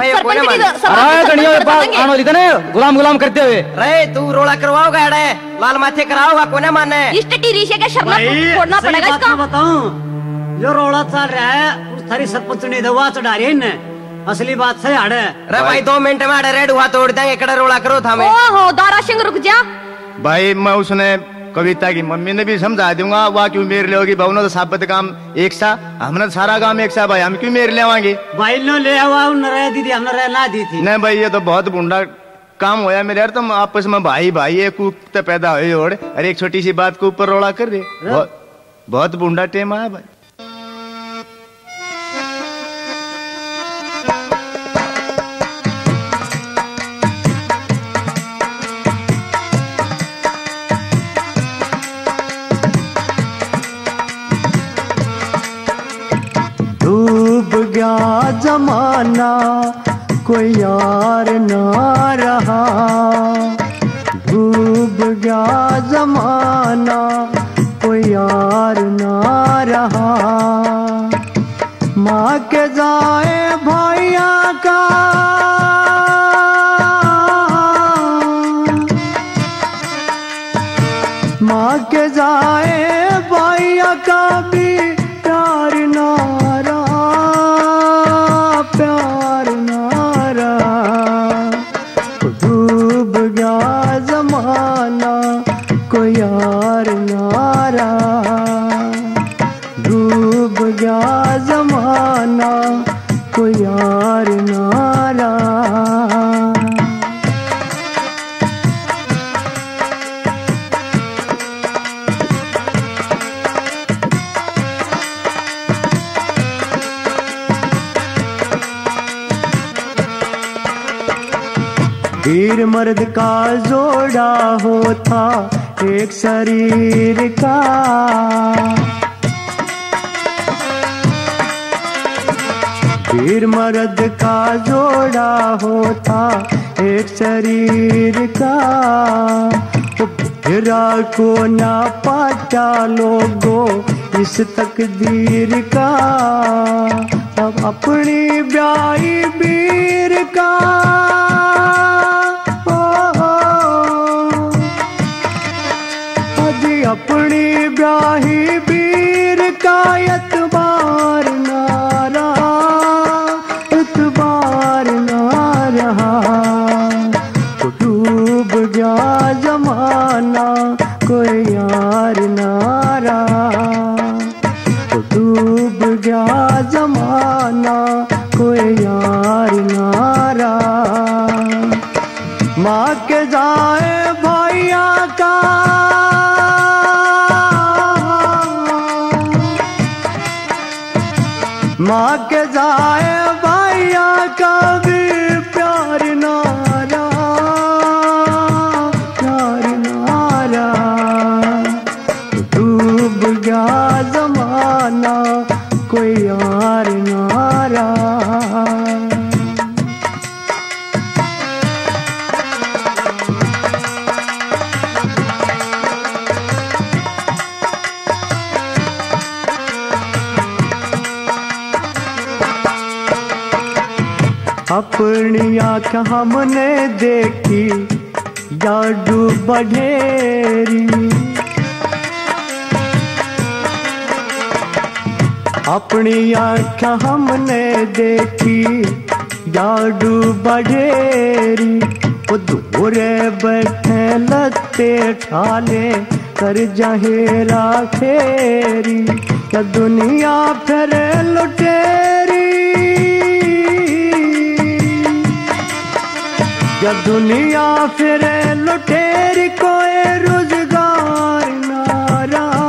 गुलाम गुलाम करते हुए। रे तू रोड़ा करवाओगा, लाल माथे कराओगा, कोने माने छोड़ना पड़ेगा इसका। बताऊं जो रोड़ा चल रहा है उस थारी सरपंच ने दवा चढ़ा रही है, असली बात से हाड़े। रे भाई 2 मिनट में आड़े रेड हुआ तोड़ देंगे, कड़ा रोड़ा करो था मैं। ओहो दारा सिंह रुक जा भाई। मैं उसने कविता की मम्मी ने भी समझा दूंगा, वह क्यों मेरे ले होगी, बहुना तो साबत काम एक सा, हमने सारा काम एक सा भाई, हम क्यों मेरे ले आवांगे भाई। नो ले आवा रह दी थी, हमने रह ला दी थी। नहीं भाई ये तो बहुत बुंडा काम होया मेरे यार, तुम आपस में भाई भाई एक कूप पैदा हुए और अरे एक छोटी सी बात के ऊपर रोड़ा कर रहे, बहुत बुंडा टेम आया भाई। जमाना कोई यार ना रहा, डूब गया जमाना कोई यार ना रहा। माँ के जाए भैया का माँ के जाए भैया का भी प्यार ना रहा, प्यार ना रहा। डूब गया जमाना कोई यार ना रहा, डूब गया जमाना कोई यार ना रहा। वीर मर्द का जोड़ा होता एक शरीर का, वीर मर्द का जोड़ा होता एक शरीर का। गिरा को ना पाता लोगों इस तकदीर का, अब अपनी ब्याही वीर का अपनी ब्याही वीर का एतबार ना रहा, एतबार ना रहा। डूब गया जमाना कोई यार ना रहा, डूब गया जमाना कोई यार ना रहा। माँ के जाए भैया का माँ के जाए भैया का भी प्यार ना रहा, प्यार ना रहा। डूब गया जमाना कोई यार ना रहा। अपनी आँख हमने देखी जादू बढ़ेरी, अपनी आँख हमने देखी जादू बढ़ेरी। वो दूरे बैठे लत्ते ठाले कर जहेरा फेरी, या दुनिया फिर लुटेरी, या दुनिया फिर लुटेरी। कोई रोजगार ना रहा,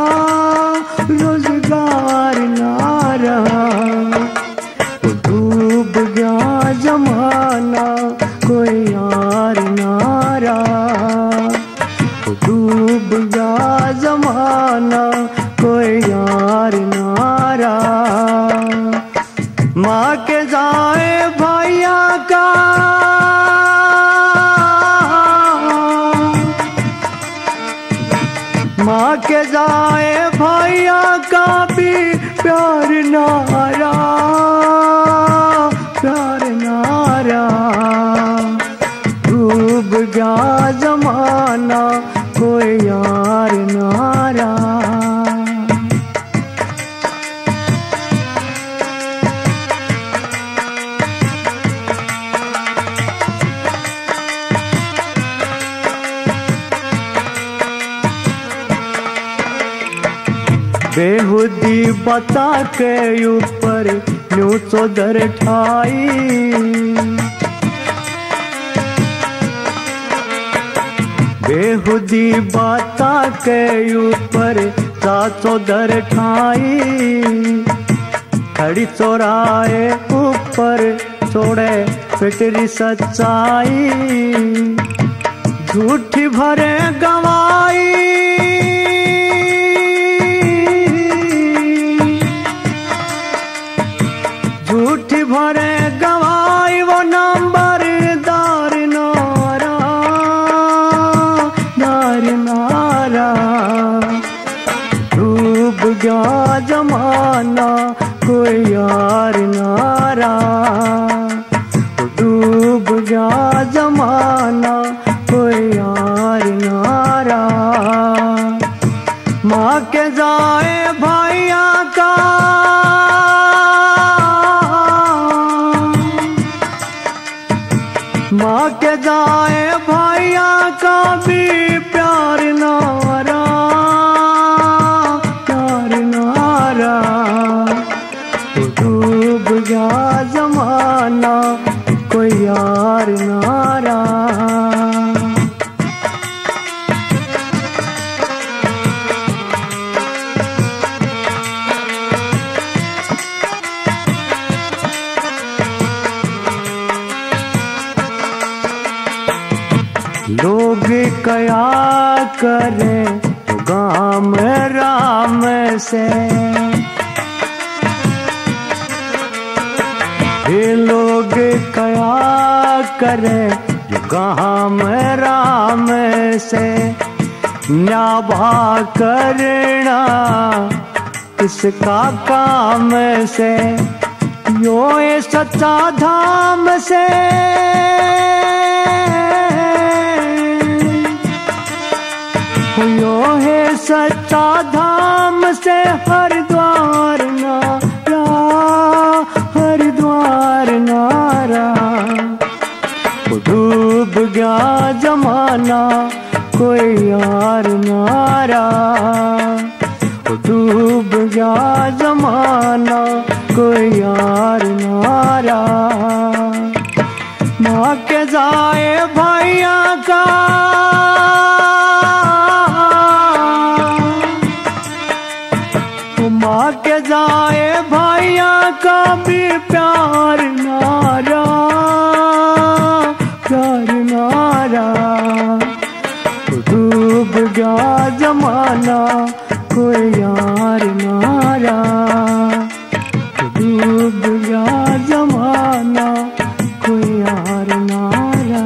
रोजगार ना रहा। वो डूब गया जमाना, कोई यार ना रहा। वो डूब गया जमाना, कोई यार ना रहा। माँ के जाए भैया का, माँ के जाए भैया का भी प्यार ना रहा, प्यार ना रहा। डूब गया जमाना, कोई यार ना रहा। बेहुदी बता के ऊपर न्यू चौधर ठाई, बेहुदी बता के ऊपर चौधर ठाई। खड़ी चौराहे ऊपर छोड़े फिटरी सच्चाई, झूठी भरे गवाई, झूठी भरे गवाई। वो नंबरदार नारा, दार नारा। डूब गया जमाना, कोई यार नारा। डूब गया जमाना, कोई यार नारा। माँ के जाए भैया का, माँ के जाए भैया का भी प्यार ना रहा, प्यार ना रहा। डूब गया जमाना, कोई यार ना रहा। लोग कया करे गाम राम से, ये लोग कया करे गाम राम से। न्याभा करना इसका काम से, यो ये सच्चा धाम से। यो है सच्चा धाम से, हरिद्वार नारा, हरिद्वार नारा। डूब गया जमाना, कोई यार नारा। डूब गया जमाना, कोई यार नारा। माँ के जाए भैया का, माँ के जाए भैया का भी प्यार नारा, प्यार नारा। डूब गया जमाना, कोई यार नारा। डूब गया जमाना, कोई यार नारा।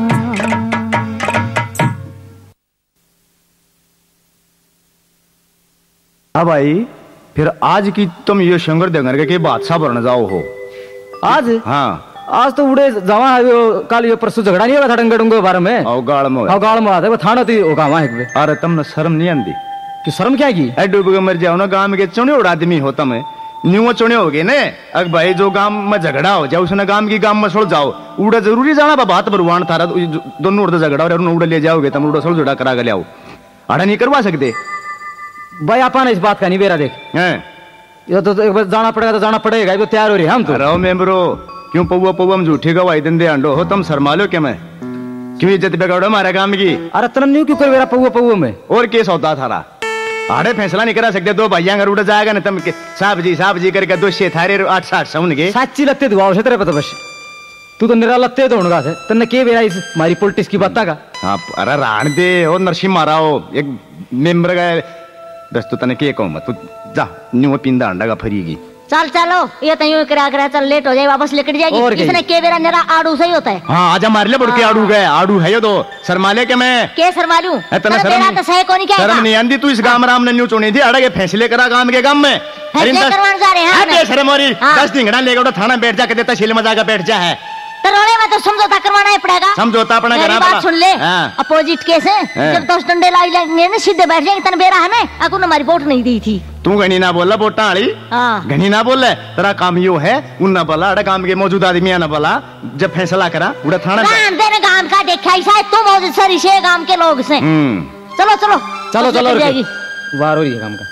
अब आई फिर आज की तुम ये शंकर देंगे के बादशाह बनने जाओ हो। आज? हाँ, आज तो उड़े जावा कल ये परसों झगड़ा नहीं होगा था डंगे के बारे में। गाड़ में आता है थाना थी वो गाँव है। अरे तुमने शर्म नहीं आंदी कि शर्म क्या की डूब के मर जाओ ना गाँव के चुने उड़ आदमी होता मैं न्यू चुने हो गए ने। अग भाई जो गांव में झगड़ा हो जाओ उसने गांव की गांव में छोड़ जाओ उड़ा जरूरी जाना बात भरवान थारा दोनों उड़ते झगड़ा और उड़ ले जाओगे तुम उड़ा छोड़ जुड़ा करा के लियाओ आड़ा नहीं करवा सकते भाई आपा इस बात का नहीं बेरा देख ये तो एक बार जाना पड़ेगा तो जाना पड़ेगा तो तैयार हो रही हम तो रहो मेम्बरो क्यों पौवा में झूठी गवाही दे अंडो हो तुम शर्मा लो क्या मैं क्यों इज्जत बिगाड़ो हमारे काम की। अरे तन न्यू क्यों कर मेरा पौवा में और केस होता थारा आड़े फैसला नहीं करा सकते दो भैया अगर उड़ जाएगा ना तुम साहब जी करके दो शे थारे 8-60 सौन के साची लगते दुआ से तेरे पता बस तू तो निरा लगते तो होगा थे तन्ने के बेरा इस हमारी पॉलिटिक्स की बात का। हां अरे राण दे हो नरसिंह मारा हो एक मेंबर का बस तू तने के कहूं मत तू जा न्यू पिंदा अंडा का फरीगी चल चलो ये तो यूं करा चल लेट हो जाए वापस लेकर जाएगी इसने के बेरा मेरा आड़ू सही होता है। हाँ आजा मार ले बुड़ के आड़ू गए आड़ू है ये तो शर्माले के मैं के शर्मालू तो सही को नहीं क्या शर्म नहीं आंदी तू इस गांव राम ने न्यू चुनी थी अड़े के फैसले करा गांव के गांव में करवाने जा रहे हैं शर्म हो रही 10 ढिंगड़ा लेकर थाना बैठ जा के देता शिल में जाकर बैठ जा है तो रोने में तो समझौता करवाना ही पड़ेगा। समझौता अपना मेरी बात सुन ले अपोजिट केस है जब 10 डंडे लाएंगे ना सीधे बैठ जाएंगे तन बेरा है मैं अकुन हमारी वोट नहीं दी थी तू घनी ना बोला वोटा वाली घनी ना बोल तेरा काम यो है उन ना बोला अड़ा काम के मौजूद आदमी ना बोला जब फैसला करा उड़ा थाना देने गांव का देखा ही शायद तुम मौजूद सरी से गांव के लोग से चलो चलो चलो चलो वार हो रही है काम का।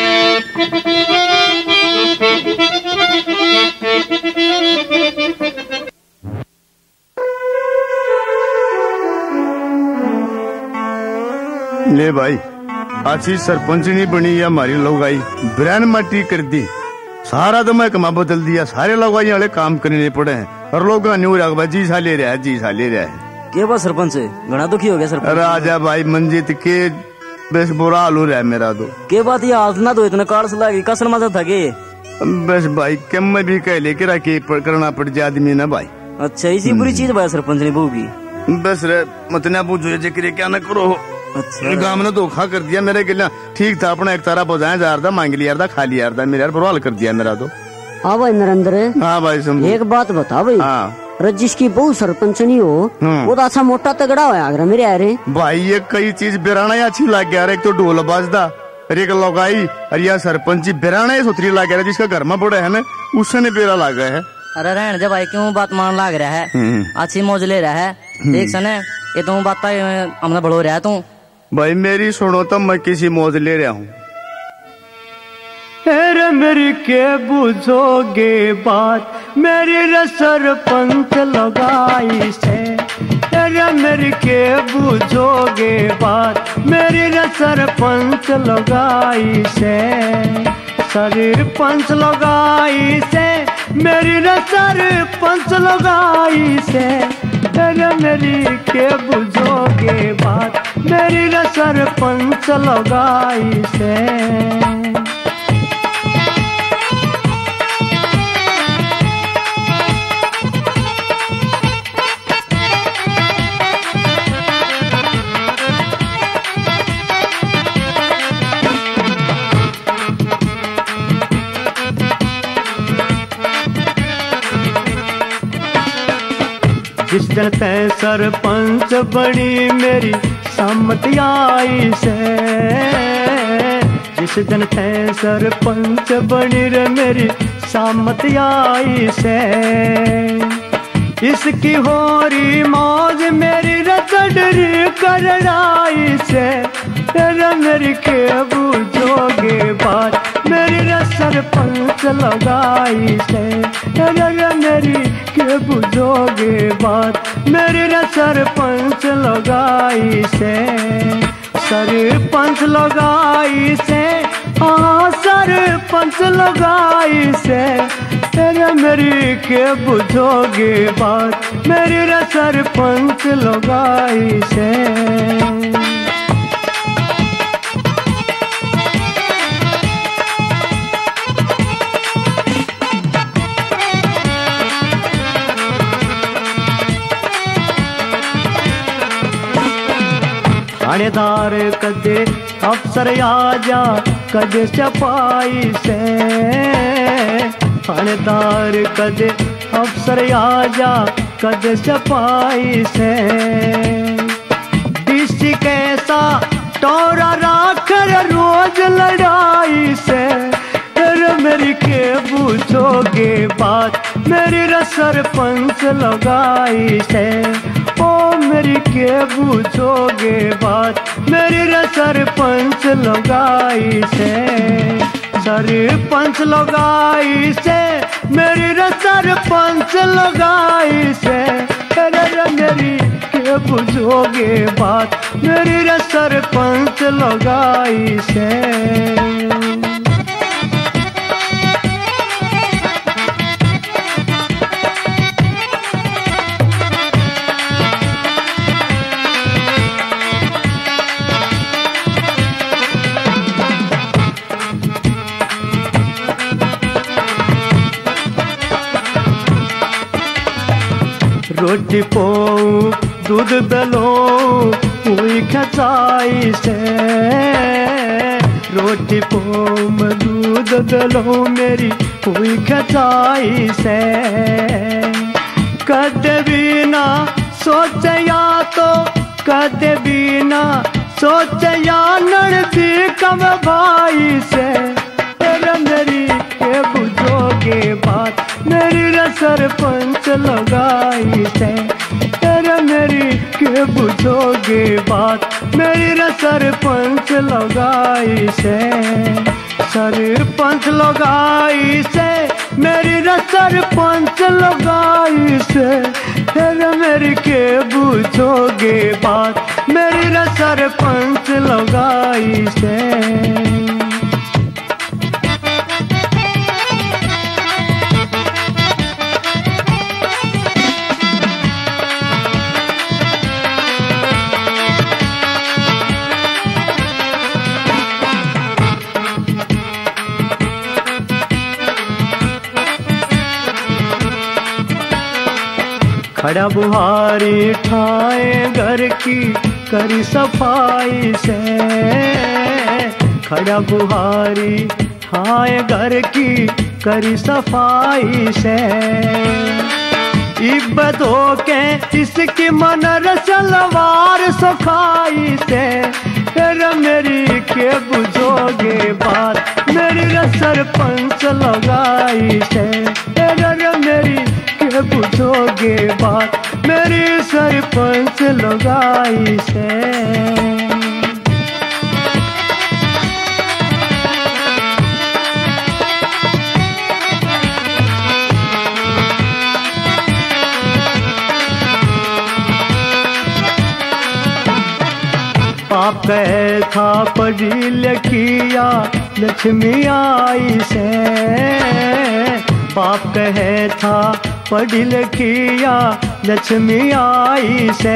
ले भाई अच्छी सरपंच नहीं बनी या हमारी लोग आई ब्रांड माटी कर दी सारा तो मैं कमा बदल दिया सारे लोग आई वाले काम करने पड़े हैं और लोग जी सा ले रहा है के बात सरपंच घना दुखी हो गया सरपंच। राजा भाई मंजित के बस बुरा हाल हो रहा है मेरा तो के बात ये हाथ ना तो इतना कार लगी कसर मजा था के बस भाई कम में भी कह लेके रखे करना पड़ जाए आदमी ना भाई। अच्छा इसी बुरी चीज भाई सरपंच ने बहू की बस रे मत ना पूछो जिक्र क्या ना करो। अच्छा गांव ने धोखा कर दिया मेरे के लिए ठीक था अपना एक तारा बजाया जा रहा था मांग लिया था खा लिया था मेरे यार बरवाल कर दिया मेरा तो। हाँ भाई नरेंद्र हाँ भाई एक बात बता भाई जिसकी बहु सरपंच नहीं हो वो तो अच्छा मोटा तगड़ा हो मेरे यारे भाई ये कई चीज बिराना अच्छी लग गया एक तो ढोल बाजदा और एक लगाई और यह सरपंच बिराना ही सुथरी लग गया जिसका घर में पड़ा है ना उसने बेरा लग गया है। अरे रहने दे भाई क्यों बात मान लग रहा है अच्छी मौज ले रहा है देख सने ये तुम बात हमने बढ़ो रहा है तू भाई मेरी सुनो तो मैं किसी मौज ले रहा हूँ। अरे मेरी के बुझोगे बात मेरी सरपंच लगाई से अरे मेरी के बुझोगे बात मेरी सरपंच लगाई से सरपंच लगाई से मेरी सरपंच लगाई से अरे मेरी के बुझोगे बात मेरी सरपंच लगाई से। जिस दिन तय सरपंच बड़ी मेरी सम्मति आई से जिस दिन तय सरपंच बनी रे मेरी सम्मति आई से इसकी हो रही मौज मेरी रतडरी करड़ाई से तेरा मेरी के बुझोगे बात मेरी सरपंच लगाई से तेरा मेरी के बुझोगे बात मेरी सरपंच लगाई से सरपंच लगाई से हाँ सरपंच लगाई से तेरे मेरी के बुझोगे बात मेरी सरपंच लगाई से। थानेदार कदे अफसर आजा कदे सफाई से थानेदार कदे अफसर आजा कद सफाई से डिस्ट्रिक्ट कैसा टोरा राखर रोज लड़ाई से मेरी के पूछोगे बात मेरी सरपंच लगाई से ओ मेरी के पूछोगे बात मेरी सरपंच लगाई से सरपंच लगाई से मेरी सरपंच लगाई से मेरी के पूछोगे बात मेरी सरपंच लगाई से रोटी पाऊं दूध दलो हुई खचाई से रोटी पाऊं दूध दलो मेरी हुई खचाई से कदे भी ना सोचया तो कदे भी ना सोचया नड़दी कम भाई से मेरी के बुझोगे बात मेरी सरपंच लगाई से मेरी के बुझोगे बात मेरी सरपंच लगाई से सरपंच लगाई से मेरी सरपंच लगाई से मेरी के बुझोगे बात मेरी सरपंच लगाई से खड़ा बुहारी ठाए घर की करी सफाई से खड़ा बुहारी ठाए घर की करी सफाई से इब्बत हो के इसकी मन रसलवार सफाई से मेरी के बुझोगे बात मेरी सरपंच लगाई से मेरी के बुझोगे बात मेरी सरपंच लगाई से पाप कहे था पढ़ी लिखिया लक्ष्मी आई से पाप कहे था पढ़ी लिखिया लक्ष्मी आई से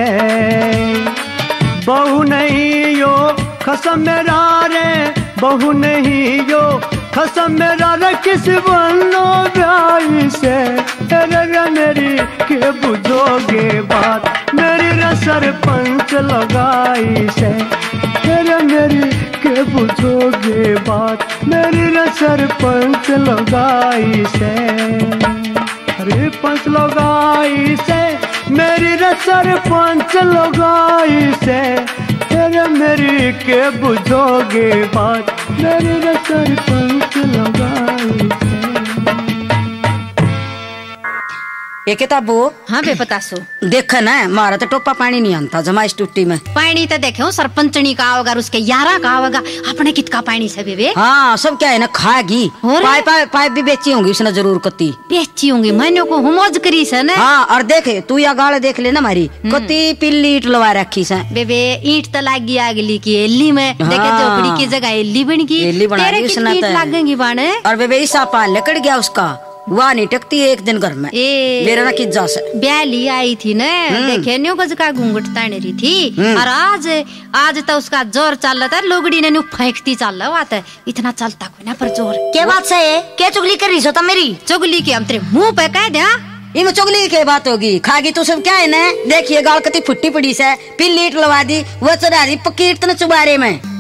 बहू नहीं यो खसम मेरा रे बहू नहीं यो खसम मेरा रे किस बनो भाई से मेरी के बुझोगे बात मेरी सरपंच लगाई से मेरी के बुझोगे बात मेरी सरपंच लगाई से सरपंच लगाई से मेरी सरपंच लगाई से मेरी के बुझोगे बात मेरी सरपंच लगाई से ये किताबो हाँ बे पतासो देख ना मारा तो टोपा पानी नहीं आता जमा इस टुट्टी में पानी तो देखे सरपंचनी का होगा उसके यारा का होगा अपने कितना पानी से बेबे हाँ सब क्या है ना खाएगी पाइप भी बेची होंगी उसने जरूर कती बेची होंगी मैंने को हुमोज करी से ना हाँ और देखे तू या गाल देख लेना हमारी कती पिल्ली ईट लगा रखी से बेबे ईट तो लागी अगली की एली में देखे झोपड़ी की जगह एली बन गई एली बना दी उसने लगेंगी बाने और बेबे ईसा पान लकड़ गया उसका वहाँ नहीं टकती एक दिन घर में मेरा ना किज्जा से ब्याली आई थी ना देखे न्यू गज का घूंघट ताने रही थी और आज तो उसका जोर चल रहा था लोगड़ी ने फेंकती चल रहा हुआ था इतना चलता कोई ना पर जोर क्या बात से क्या चुगली कर रही सो तुम मेरी चुगली की हम तेरे मुंह पे कह दे इम चुगली की बात होगी खागी तो सब क्या है ना देखिए गाल कती फुट्टी पड़ी से पिल्ली लगा दी वो चढ़ा दी पक्की इतने चुबारे में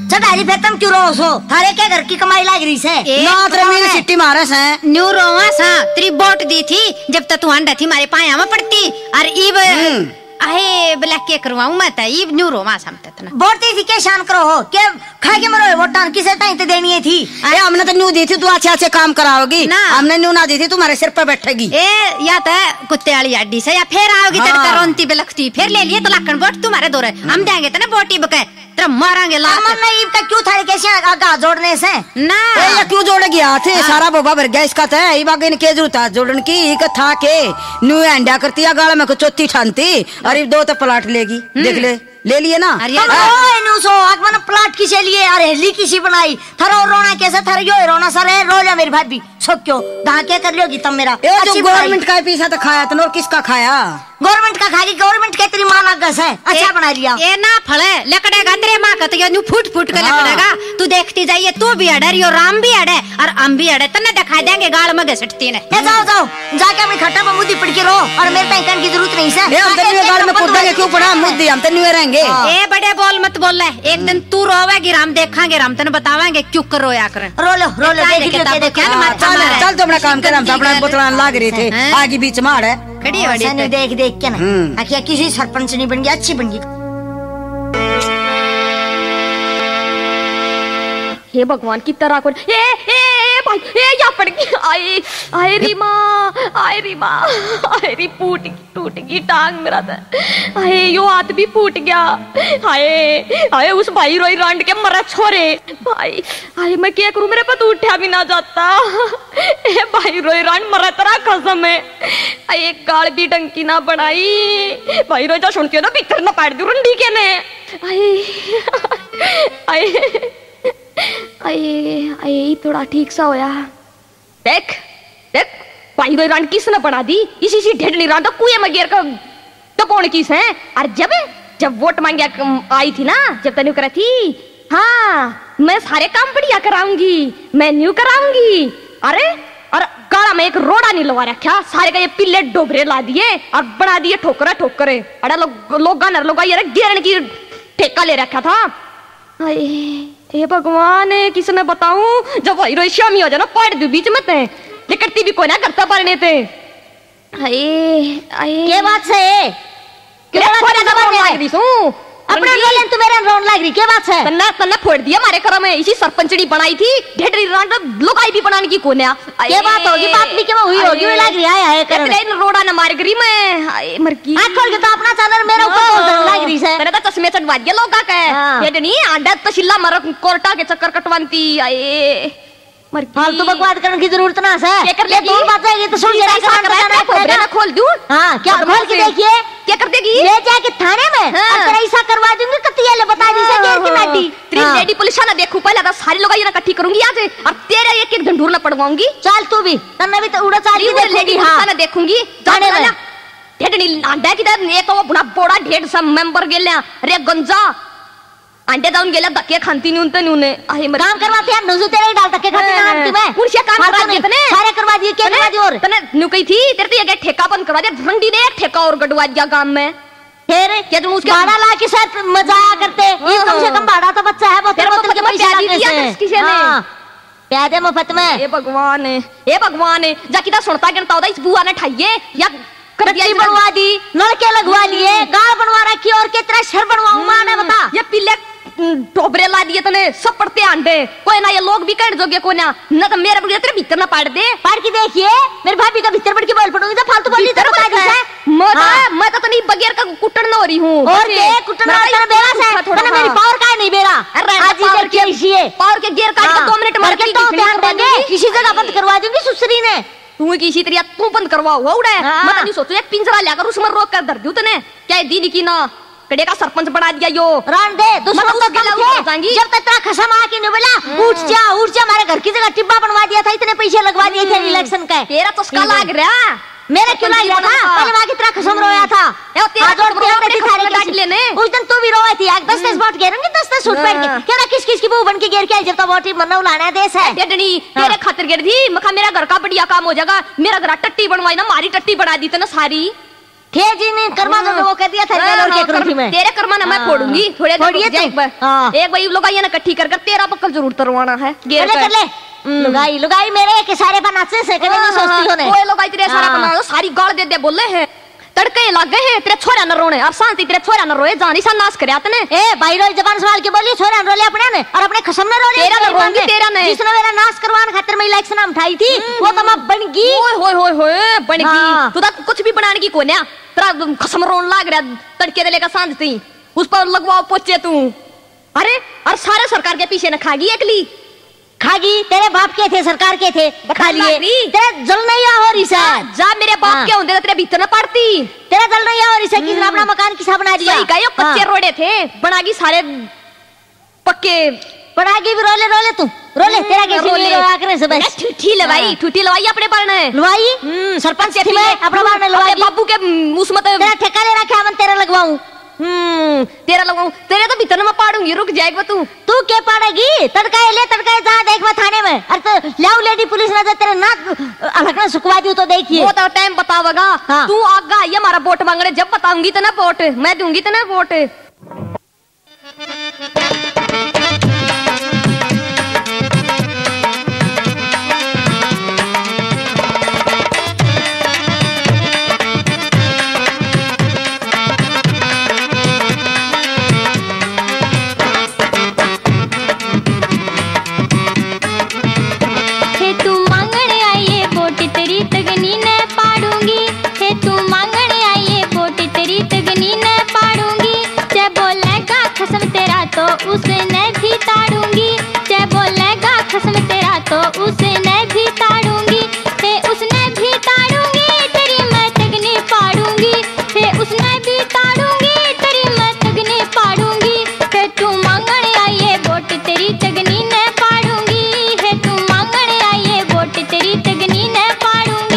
चटारी फिर तुम क्यों रो सो? थारे क्या घर की कमाई लाग रही से? ना तेरे मेरी सिट्टी मारे से न्यू रोवा सा तेरी बोट दी थी जब तक तू अंडा थी मारे पाया में पड़ती और इब आहे ब्लैक के करवाऊं मैं त इब न्यू रोवा समते तना बोलती थी के शान करो हो के खा के मरो वोटान किसे टाइम ते देनी थी? अरे हमने तो न्यू दी थी, तू अच्छे अच्छे काम कराओगी। हमने न्यू ना दी थी, तुम्हारे सिर पर बैठेगी। ए या तो कुत्ते वाली हड्डी से या फिर आओगी तेरे रोंती बिलखती फिर ले लिए तो लखन बोट तुम्हारे दो रहे हम देंगे तना बोटी बके तेरा मारांगे ला अमन नहीं का क्यों थारे कैसे आगा जोड़ने से ना ये क्यों जोड़ेगी हाथ सारा बोबा भर गया इसका तो ये बागे ने के जरूरत है जोड़न की एक था के न्यू अंडा करती है गाल में को चौथी ठानती और ये दो तो प्लाट लेगी देख ले लिए ना मन प्लाट किसे लिए अरे हेली किसी बनाई थारो रोना कैसे थारो यो रोना सारे रो जा मेरी भाभी सो क्यों कहाँ क्या कर लोगी तुम मेरा जो गवर्नमेंट का पैसा तो खाया तो किसका खाया? गवर्नमेंट का खाएगी गवर्नमेंट के तेरी माँ नागस है अच्छा बना लिया ये ना फले लकड़ेगा तेरे माँ का तो फूट फूट के लकड़ेगा तू देखती जाइए तू भी अड़े रियो राम भी अड़े और हम भी अड़े तन्ने दिखाई देंगे गाल में घसटती ने जाओ जाओ जाके अपनी खट्टा में मुद्दी पड़ के रो और मेरे पैकन की जरूरत नहीं है हम तो गाल में कूदेंगे क्यों पड़ा मुद्दी हम तो न्यू रहेंगे ए बड़े बोल मत बोल ले एक दिन तू रोवेगी हम देखेंगे हम तेने बतावेंगे क्यों कर रोया कर रो लो चल तो अपना काम कर हम अपना बोतलान लाग रहे थे आगे बीच में आड़े खड़ी बड़ी देख देख के ना आखिर किसी सरपंच नहीं बन गया अच्छी बन गई। हे भगवान की तरह को भाई या पड़ गई आए री माँ आए री टूट गई टांग मेरा तो आए यो हाथ भी फूट गया आए उस भाई रोई रांड के मरा छोरे भाई आए मैं क्या करूं मेरे पर उठा भी ना जाता ए भाई रोई रांड मरा तेरा कसम है आए गाल भी डंकी ना बनाई भाई रोई जा सुन के ना भीतर ना पाड़ दी रंडी के ने आए थोड़ा ठीक सा होया देख भाई रोई रांड किसने बना दी इसी ढेडली रांड कुएं में गिर कर तो कौन किस है और जब वोट मांगे आई थी ना जब तनु करा थी हाँ मैं सारे काम बढ़िया कराऊंगी मैं न्यू कराऊंगी अरे और गाड़ा में एक रोड़ा नहीं लगा रखा सारे का ये पिल्ले डोबरे ला दिए और बना दिए ठोकरे अरे लोग गिरने की ठेका ले रखा था हे भगवान किसने बताऊं जब भाई रोई शामी हो जाना पड़ दू बीच में ते लिकड़ती भी कोई ना करता पड़ने ते ये बात से अपने रोलन तू मेरा रोन लग रही क्या बात है तन्ना फोड़ दिया हमारे घर में इसी सरपंचड़ी बनाई थी ढेडरी रांड लोगाई भी बनाने की कोने ये बात होगी बात भी क्या हुई होगी वे लग रही है कर रोड़ा न मार गई मैं हाय मर गई आंख खोल के तो अपना चैनल मेरे ऊपर बोल लग रही है मैंने तो चश्मे चढ़वा दिया लोगा के ये नहीं आंडा तहसीला मर कोर्टा के चक्कर कटवांती आए फालतू बकवास करने की जरूरत ना है ये दो बातें ये तो सुन जरा खोल दूं हां क्या खोल के देखिए क्या कर देगी ले जाके थाने में और ऐसा करवा दूंगी कतिया ले बता दी से घेर की नाटी तेरी लेडी पुलिस ना देखू पहले तो सारी लोग ये इकट्ठी करूंगी आज और तेरे एक एक ढंढूरना पड़वाऊंगी चल तू भी तन्ने भी तो उड़ा चाल की लेडी पुलिस ना देखूंगी थाने में ढेडनी आंडा की दर ने तो बुना बोड़ा ढेड सा मेंबर गेल्या रे गंजा अंडे जाऊन गेल्या धक्के खांती न्यून तो न्यूने काम करवाते हैं नजू तेरे ही डाल धक्के खाती ना आंटी मैं पुरुष काम करवा दिए तने सारे करवा दिए क्या करवा दिए और तने न्यू कही थी तेरे तो ये ठेका बंद करवा दिया झंडी ने एक ठेका और गडवा दिया गांव में फिर क्या तुम उसके भाड़ा ला के साथ मजाक करते ये कम से कम भाड़ा तो बच्चा है बोतल बोतल के पैसे लगने से प्यादे मुफ्त में ए भगवान जाकी ता सुनता गिनता होता इस बुआ ने ठाइए या कर दिया बनवा दी नलके लगवा लिए गाल बनवा रखी और कितना शर बनवाऊं मां ने बता ये पिल्ले टोबरे ला दिए तने सब पड़ते अंडे कोई ना ये लोग भी कह जोगे कोई ना तो मेरा बुढ़िया तेरे भीतर ना पाड़ दे पाड़ के देखिए मेरे भाभी का भीतर पड़ के बोल पड़ूंगी तो फालतू बोली तो बता दी मैं तो नहीं बगैर का कुटन न हो रही हूं और के कुटन ना बेरा से थोड़ा मेरी पावर का नहीं बेरा आज ही देखिए इसी पावर के गियर काट के 2 मिनट मार के तो ध्यान देंगे किसी जगह बंद करवा दूंगी सुसरी ने तू किसी तरह तू बंद करवाओ उड़े मैं तो नहीं सोचू एक पिंजरा लेकर उसमें रोक कर धर दूं तने क्या दीदी की ना कड़े का सरपंच बना दिया यो रान दे दुश्मन तो कम थे जब तक तेरा खसम आके नहीं बोला उठ जा हमारे घर की जगह टिब्बा बनवा दिया था इतने पैसे लगवा दिए थे इलेक्शन का तेरा तो उसका लाग रहा मेरे क्यों लग रहा था पहले वहां की तरह खसम रोया था उस दिन तू भी रोई थी 10-10 वोट गिरेंगे 10-10 सूट पहन के क्या किस किस की बहू बन के गिर के जब तक वोट मरना उलाना देश है डेडनी तेरे खातिर गिर थी मखा मेरा घर का बढ़िया काम हो जाएगा मेरा घर टट्टी बनवाई ना मारी टट्टी बना दी ना सारी थे जी ने कर्मा तो वो कह दिया था और क्या करूं थी मैं तेरे कर्मा ना मैं फोड़ूंगी थोड़े एक बार लोग आइए ना इकट्ठी कर तेरा पक्कल जरूर तरवाना है कर ले लुगाई लुगाई मेरे के सारे बनाचे से कने नहीं सोचती हो ने कोई लोग तेरे सारा बना सारी गाल दे दे बोले हैं तड़के लग गए हैं तेरे छोरा न रोने और शांति तेरे छोरा न रोए जानी सा नाश करया तने ए भाई रोज जबान सवाल के बोली छोरा न रोले अपने ने और अपने खसम न रोले तेरा न रोंगी तेरा नहीं जिसने मेरा नाश करवाने खातिर मैं इलेक्शन में उठाई थी वो तो मैं बन गई ओए होए होए बन गई तू तो कुछ भी बनाने की कोन्या तेरा खसम रोन लाग रहा तड़के लेकर शांति उस पर लगवाओ पोचे तू अरे और सारे सरकार के पीछे न खागी एकली खागी तेरे बाप के थे सरकार के थे खा लिए तेरे जल नहीं आ हो रही सा जा मेरे बाप के होंगे तेरे भीतर न पड़ती तेरा जल नहीं आ हो रही सा किसने अपना मकान किसा बना दिया सही कहो कच्चे रोडे थे बनागी सारे पक्के बनागी भी रोले रोले तू रोले तेरा कैसे रोले आकरे से बस ठूठी लवाई अपने पर ने लवाई सरपंच थी मैं अपने पर ने लवाई बाबू के मुसमत तेरा ठेका ले रखा मन तेरा लगवाऊं तेरा लगवाऊं तेरे तो भीतर में पाड़ूंगी रुक जाएगा तू क्या पाड़ेगी तड़काए ले तड़काए जा देख मैं थाने में अरे तो लाओ लेडी पुलिस ना तो तेरे नाक हलकना सुखवा दी तो देखिए वो तो टाइम बतावेगा तू आगा ये हमारा वोट मांगने जब बताऊंगी तो ना वोट मैं दूंगी तो ना वोट तो उसने भी ताड़ूंगी चाहे बोलेगा खसम तेरा तो उसने भी ताड़ूंगी हे उसने भी ताड़ूंगी तेरी मैं तगनी पाड़ूंगी हे उसने भी ताड़ूंगी तेरी मैं तगनी पाड़ूंगी हे तू मांगने आइए वोट तेरी तगनी ने पाड़ूंगी हे तू मांगने आइए वोट तेरी तगनी ने पाड़ूंगी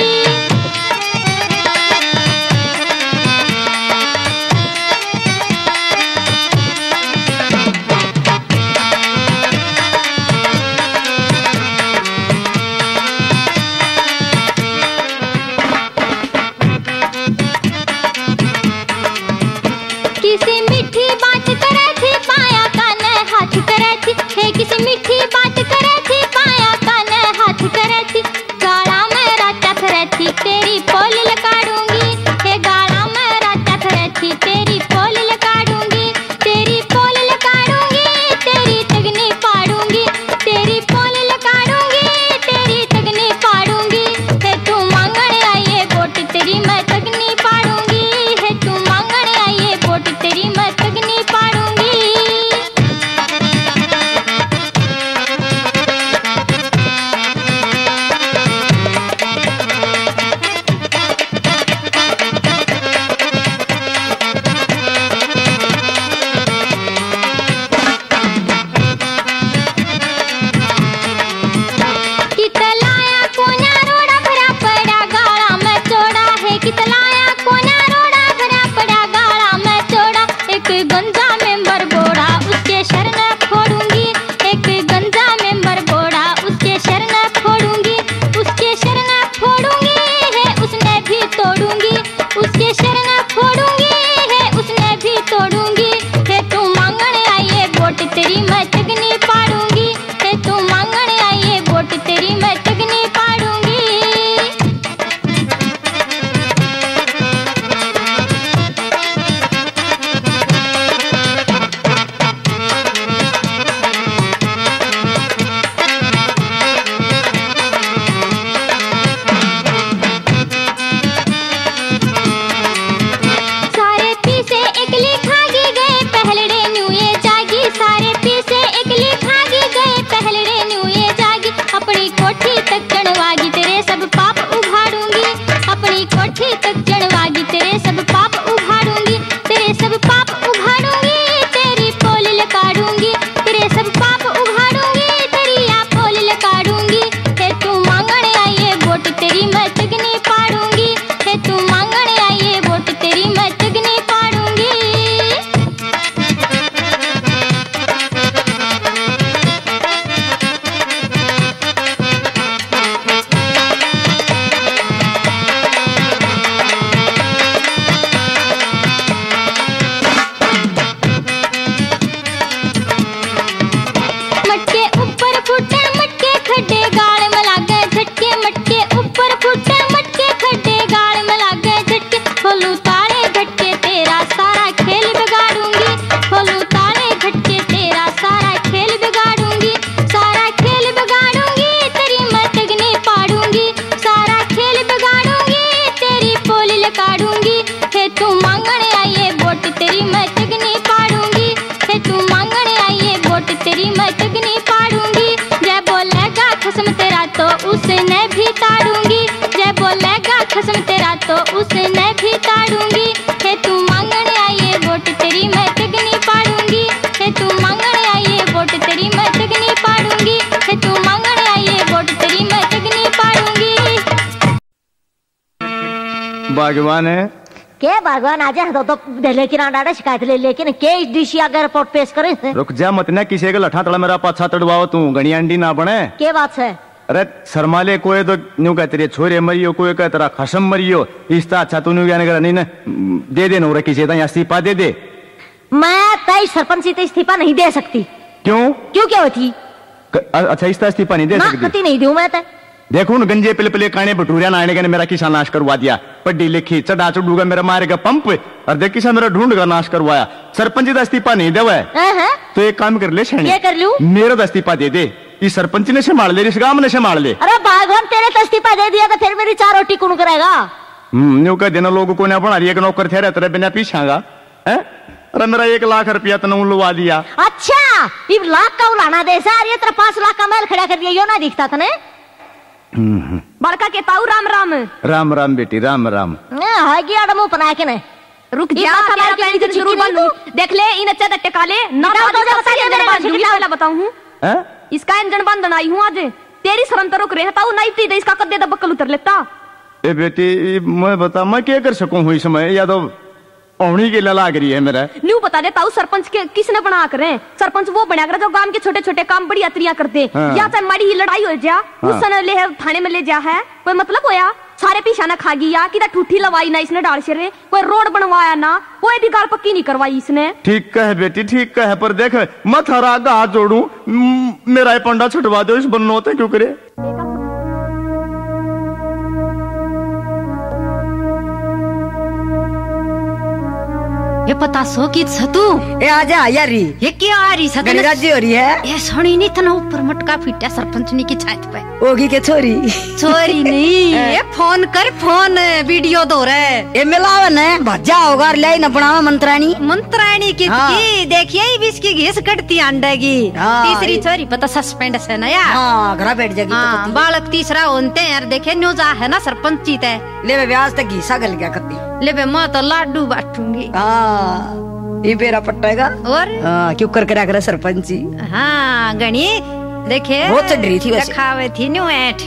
किसी मीठी बात करे थी पाया काने हाथ करे थी हे किसी मीठी बात करे थी पाया काने हाथ करे थी गाड़ा में राता करे थी तेरी पोल लकाड़ूंगी हे गाड़ा में राता करे थी तेरी पोल लकाड़ूंगी तेरी पोल लकाड़ूंगी तेरी तगनी पाड़ूंगी तेरी पोल लकाड़ूंगी तेरी तगनी पाड़ूंगी हे तू मांगने आइए वोट तेरी मैं तगनी पाड़ूंगी हे तू मांगने आइए वोट तेरी मैं तगनी पाड़ूंगी कितलाया कोना रोड़ा भरा पड़ा गाड़ा में चौड़ा है कितलाया कोना रोड़ा भरा पड़ा गाड़ा में चौड़ा एक गंजा मेंबर बोड़ा उसके शरण फोड़ूंगी एक गंजा मेंबर बोड़ा उसके शरण फोड़ूंगी उसके शरण फोड़ूंगी है उसने भी तोड़ूंगी उसके शरण फोड़ूंगी है उसने भी तोड़ूंगी है तू मांगने आइए वोट तेरी मैं तगनी पाड़ूंगी है तू मांगने आइए वोट तेरी मैं तगनी पाड़ूंगी तू मांगने आइए वोट तेरी मैं तगनी पाड़ूंगी, हे तू मांगने आइए वोट तेरी मैं तगनी पाड़ूंगी। जय बोलेगा खसम तेरा तो उसने भी ताड़ूंगी, जय बोलेगा खसम तेरा तो उसने भी ताड़ूंगी। हे तू मांगने आइए वोट तेरी मैं तगनी पाड़ूंगी, हे तू मांगने आइए वोट तेरी मैं तगनी पाड़ूंगी, हे तू मांगने आइए वोट तेरी मैं तगनी पाड़ूंगी। भगवान है के भगवान आज तो लेकिन आड़ा शिकायत ले लेकिन के डीसी अगर रिपोर्ट पेश करे। रुक जा मत ना किसी का लठा तड़ा मेरा पाछा तड़वाओ तू गणी अंडी ना बने। के बात है? अरे शर्माले कोई तो न्यू कहते रहे छोरे मरियो कोई कहते रहा खसम मरियो इसता अच्छा तू न्यू क्या नहीं ना दे दे नोरे किसी का इस्तीफा दे दे। मैं तय सरपंच से इस्तीफा नहीं दे सकती। क्यों? क्यों क्या होती? अच्छा इसका इस्तीफा नहीं दे सकती? नहीं दूं मैं तय। देखो न गंजे पिल पिले काने भटूरिया नाने के ने मेरा किसान नाश करवा दिया, पढ़ी लिखी चढ़ा चढ़ूगा मेरा मारेगा पंप और देख किसान मेरा ढूंढ का नाश करवाया। सरपंच का इस्तीफा नहीं देवा तो एक काम कर ले ये कर लूं? मेरा तो इस्तीफा दे दे, इस सरपंच ने संभाल ले, इस गांव ने संभाल ले। अरे भगवान तेरे तो इस्तीफा दे दिया तो फिर मेरी 4 रोटी कौन करेगा? न्यू कह देना लोगों को बना रही है नौकर थे तेरे बिना पीछागा। अरे मेरा 1 लाख रुपया तनु लुवा दिया। अच्छा ये लाख का उलाना दे सर, ये तेरा 5 लाख का मैल खड़ा कर दिया, यो ना दिखता था ने। बड़का के ताऊ राम राम। राम राम बेटी राम राम। हां की आडमो पना के ने रुक जा हमारा प्लान तो जरूर बनू। देख ले इन अच्छा टकाले ना वाला बताऊं हूं इसका इंजन बंद बनाई हूं आज तेरी शरण तो रुक रहे ताऊ नहीं दे इसका कद्दे दबक्कल उतर लेता। ए बेटी मैं बता मैं क्या कर सकूं हुई समय या तो औनी के लाग रही है मेरा न्यू बता दे ताऊ सरपंच के किसने बना कर सरपंच वो बना कर जो गांव के छोटे छोटे काम बड़ी अतरिया करते। हाँ। या चाहे माड़ी लड़ाई हो जा उस सन ले थाने में ले जा है कोई मतलब होया सारे पीछा ना खा गया कि ठूठी लवाई ना इसने डाल से कोई रोड बनवाया ना कोई भी गाल पक्की नहीं करवाई इसने। ठीक कहे बेटी ठीक कहे पर देख मत हरा हाथ जोड़ू मेरा पंडा छुटवा दो इस बनना होता क्यों करे। ये पता सो की सतू ए आजा यारी ये क्या आ रही सतू गणराज्य हो रही है ये सोनी नहीं तना ऊपर मटका फीटा सरपंचनी की छत पे ओगी के छोरी छोरी नहीं ये फोन कर फोन वीडियो दो रे ये मिलावन है भज्जा होगा ले न बनावा मंत्राणी मंत्राणी की देखिए इसकी घिस कटती अंडे की तीसरी छोरी पता सस्पेंड है ना यार हां घर बैठ जाएगी बालक तीसरा होते यार देखे न्यू जा है ना सरपंच जी ते ले ब्याज तक घिसा गल गया कत्ती ले बे मैं तो लाडू बांटूंगी। ये बेरा पट्टेगा और क्यों कर करा करे सरपंच जी। हाँ गणी देखे बहुत चढ़ रही थी वैसे दिखावे थी न्यू ऐठ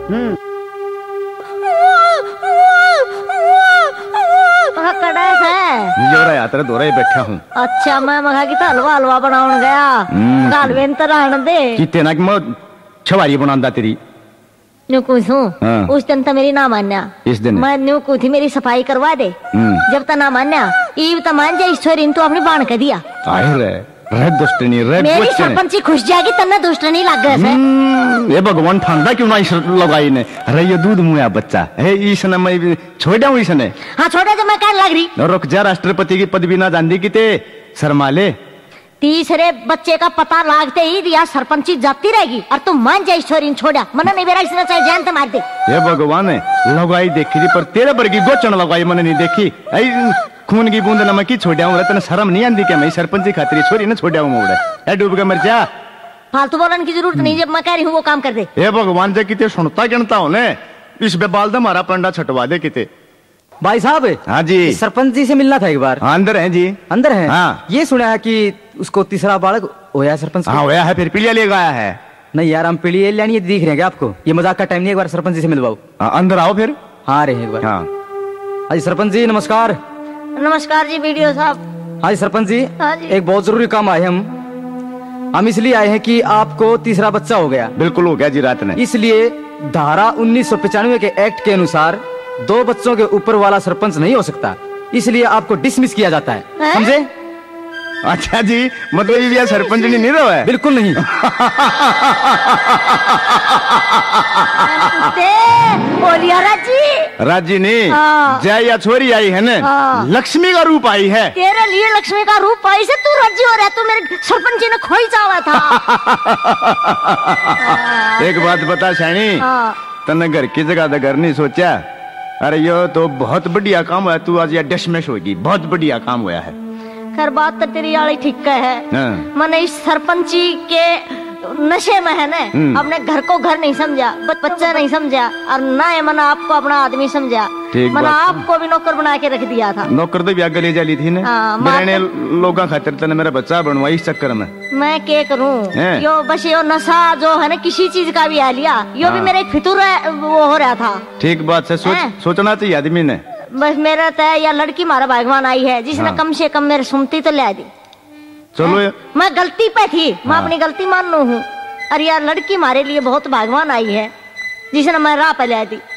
यात्रा दोरा ही बैठा हूँ। अच्छा मैं मगा की हलवा हलवा बनाउन गया गालवे न रहन दे किते ना कि मैं छवारी बनांदा तेरी न्यू कुछ उस दिन तो मेरी ना मान्या इस दिन मैं न्यू कुछ मेरी सफाई करवा दे जब तक ना मान्या ईव तो मान जाए ईश्वरी तो अपने बाण कर दिया रे दुष्टनी रे मेरी सरपंची खुश जाएगी तन्ने दुष्टनी लग गए ये भगवान ठंडा क्यों ना लगाई ने अरे ये दूध मुआ बच्चा है इसने मैं छोड़ दूं इसने। हाँ छोड़े तो मैं क्या लग रही रुक जा राष्ट्रपति की पदवी ना जानती किते शर्माले तीसरे बच्चे का पता लागते ही दिया सरपंची जाती रहेगी और तुम मान जा ईश्वरी छोड़ा मना नहीं मेरा इसने चाहे जान तो मार दे। ये भगवान है लगाई देखी थी पर तेरे पर की गोचन लगाई मैंने नहीं देखी खून की बूंद नमक की छोड़ा हूँ तेने शर्म नहीं आती क्या मैं सरपंच खातिर छोरी ना छोड़ा हूँ मोड़े डूब के मर जा फालतू बोलने की जरूरत नहीं जब मैं कह रही हूँ वो काम कर दे। ये भगवान से किते सुनता गिनता हो ने इस बेबाल हमारा पंडा छटवा दे किते। भाई साहब हाँ जी सरपंच जी से मिलना था एक बार। हाँ, अंदर है जी अंदर है। हाँ। ये सुना है कि उसको तीसरा बालक होया सरपंच। हाँ होया है फिर पीलिया ले गया है। नहीं यार हम पीलिया लेनी है दिख रहे हैं क्या आपको ये मजाक का टाइम नहीं एक बार सरपंच जी से मिलवाओ। अंदर आओ फिर। हाँ रहे एक बार। हाँ जी सरपंच जी नमस्कार। नमस्कार जी वीडियो साहब। हाँ जी सरपंच जी एक बहुत जरूरी काम आए हम इसलिए आए हैं कि आपको तीसरा बच्चा हो गया। बिल्कुल हो गया जी रात ने। इसलिए धारा 1995 के एक्ट के अनुसार 2 बच्चों के ऊपर वाला सरपंच नहीं हो सकता इसलिए आपको डिसमिस किया जाता है समझे। अच्छा जी मतलब ये सरपंच नहीं रहा है। बिल्कुल नहीं। बोलिया राजी राजी नहीं जय या छोरी आई है ना लक्ष्मी का रूप आई है। तेरे लिए लक्ष्मी का रूप आई से तू राजी हो रहा है तू मेरे सरपंच ने खोई चावा था। एक बात बता शैनी तने घर की जगह घर नहीं सोचा अरे यो तो बहुत बढ़िया काम हुआ, तू आज डशमेश होगी, बहुत बढ़िया काम हुआ है। खैर बात तो तेरी वाली ठीक है। मैंने इस सरपंची के नशे में है ना, अपने घर को घर नहीं समझा, बच्चा नहीं समझा, और ना है मैंने आपको अपना आदमी समझा। मैंने आपको भी नौकर बना के रख दिया था। नौकर तो भी आगे ले जाली थी ना, मैंने लोगों खातिर तने मेरा बच्चा बनवा इस चक्कर में। मैं क्या करूं, यो बस यो नशा जो है ना किसी चीज का भी आ लिया, यो भी मेरे फितूर वो हो रहा था। ठीक बात है, सोचना चाहिए आदमी ने। बस मेरा तो या लड़की मारा भगवान आई है जिसने कम से कम मेरे सुनती तो ले दी। चलो मैं गलती पे थी, मैं अपनी गलती मान लू हूँ। और यार लड़की हमारे लिए बहुत भगवान आई है जिसने मैं राह पे ले दी।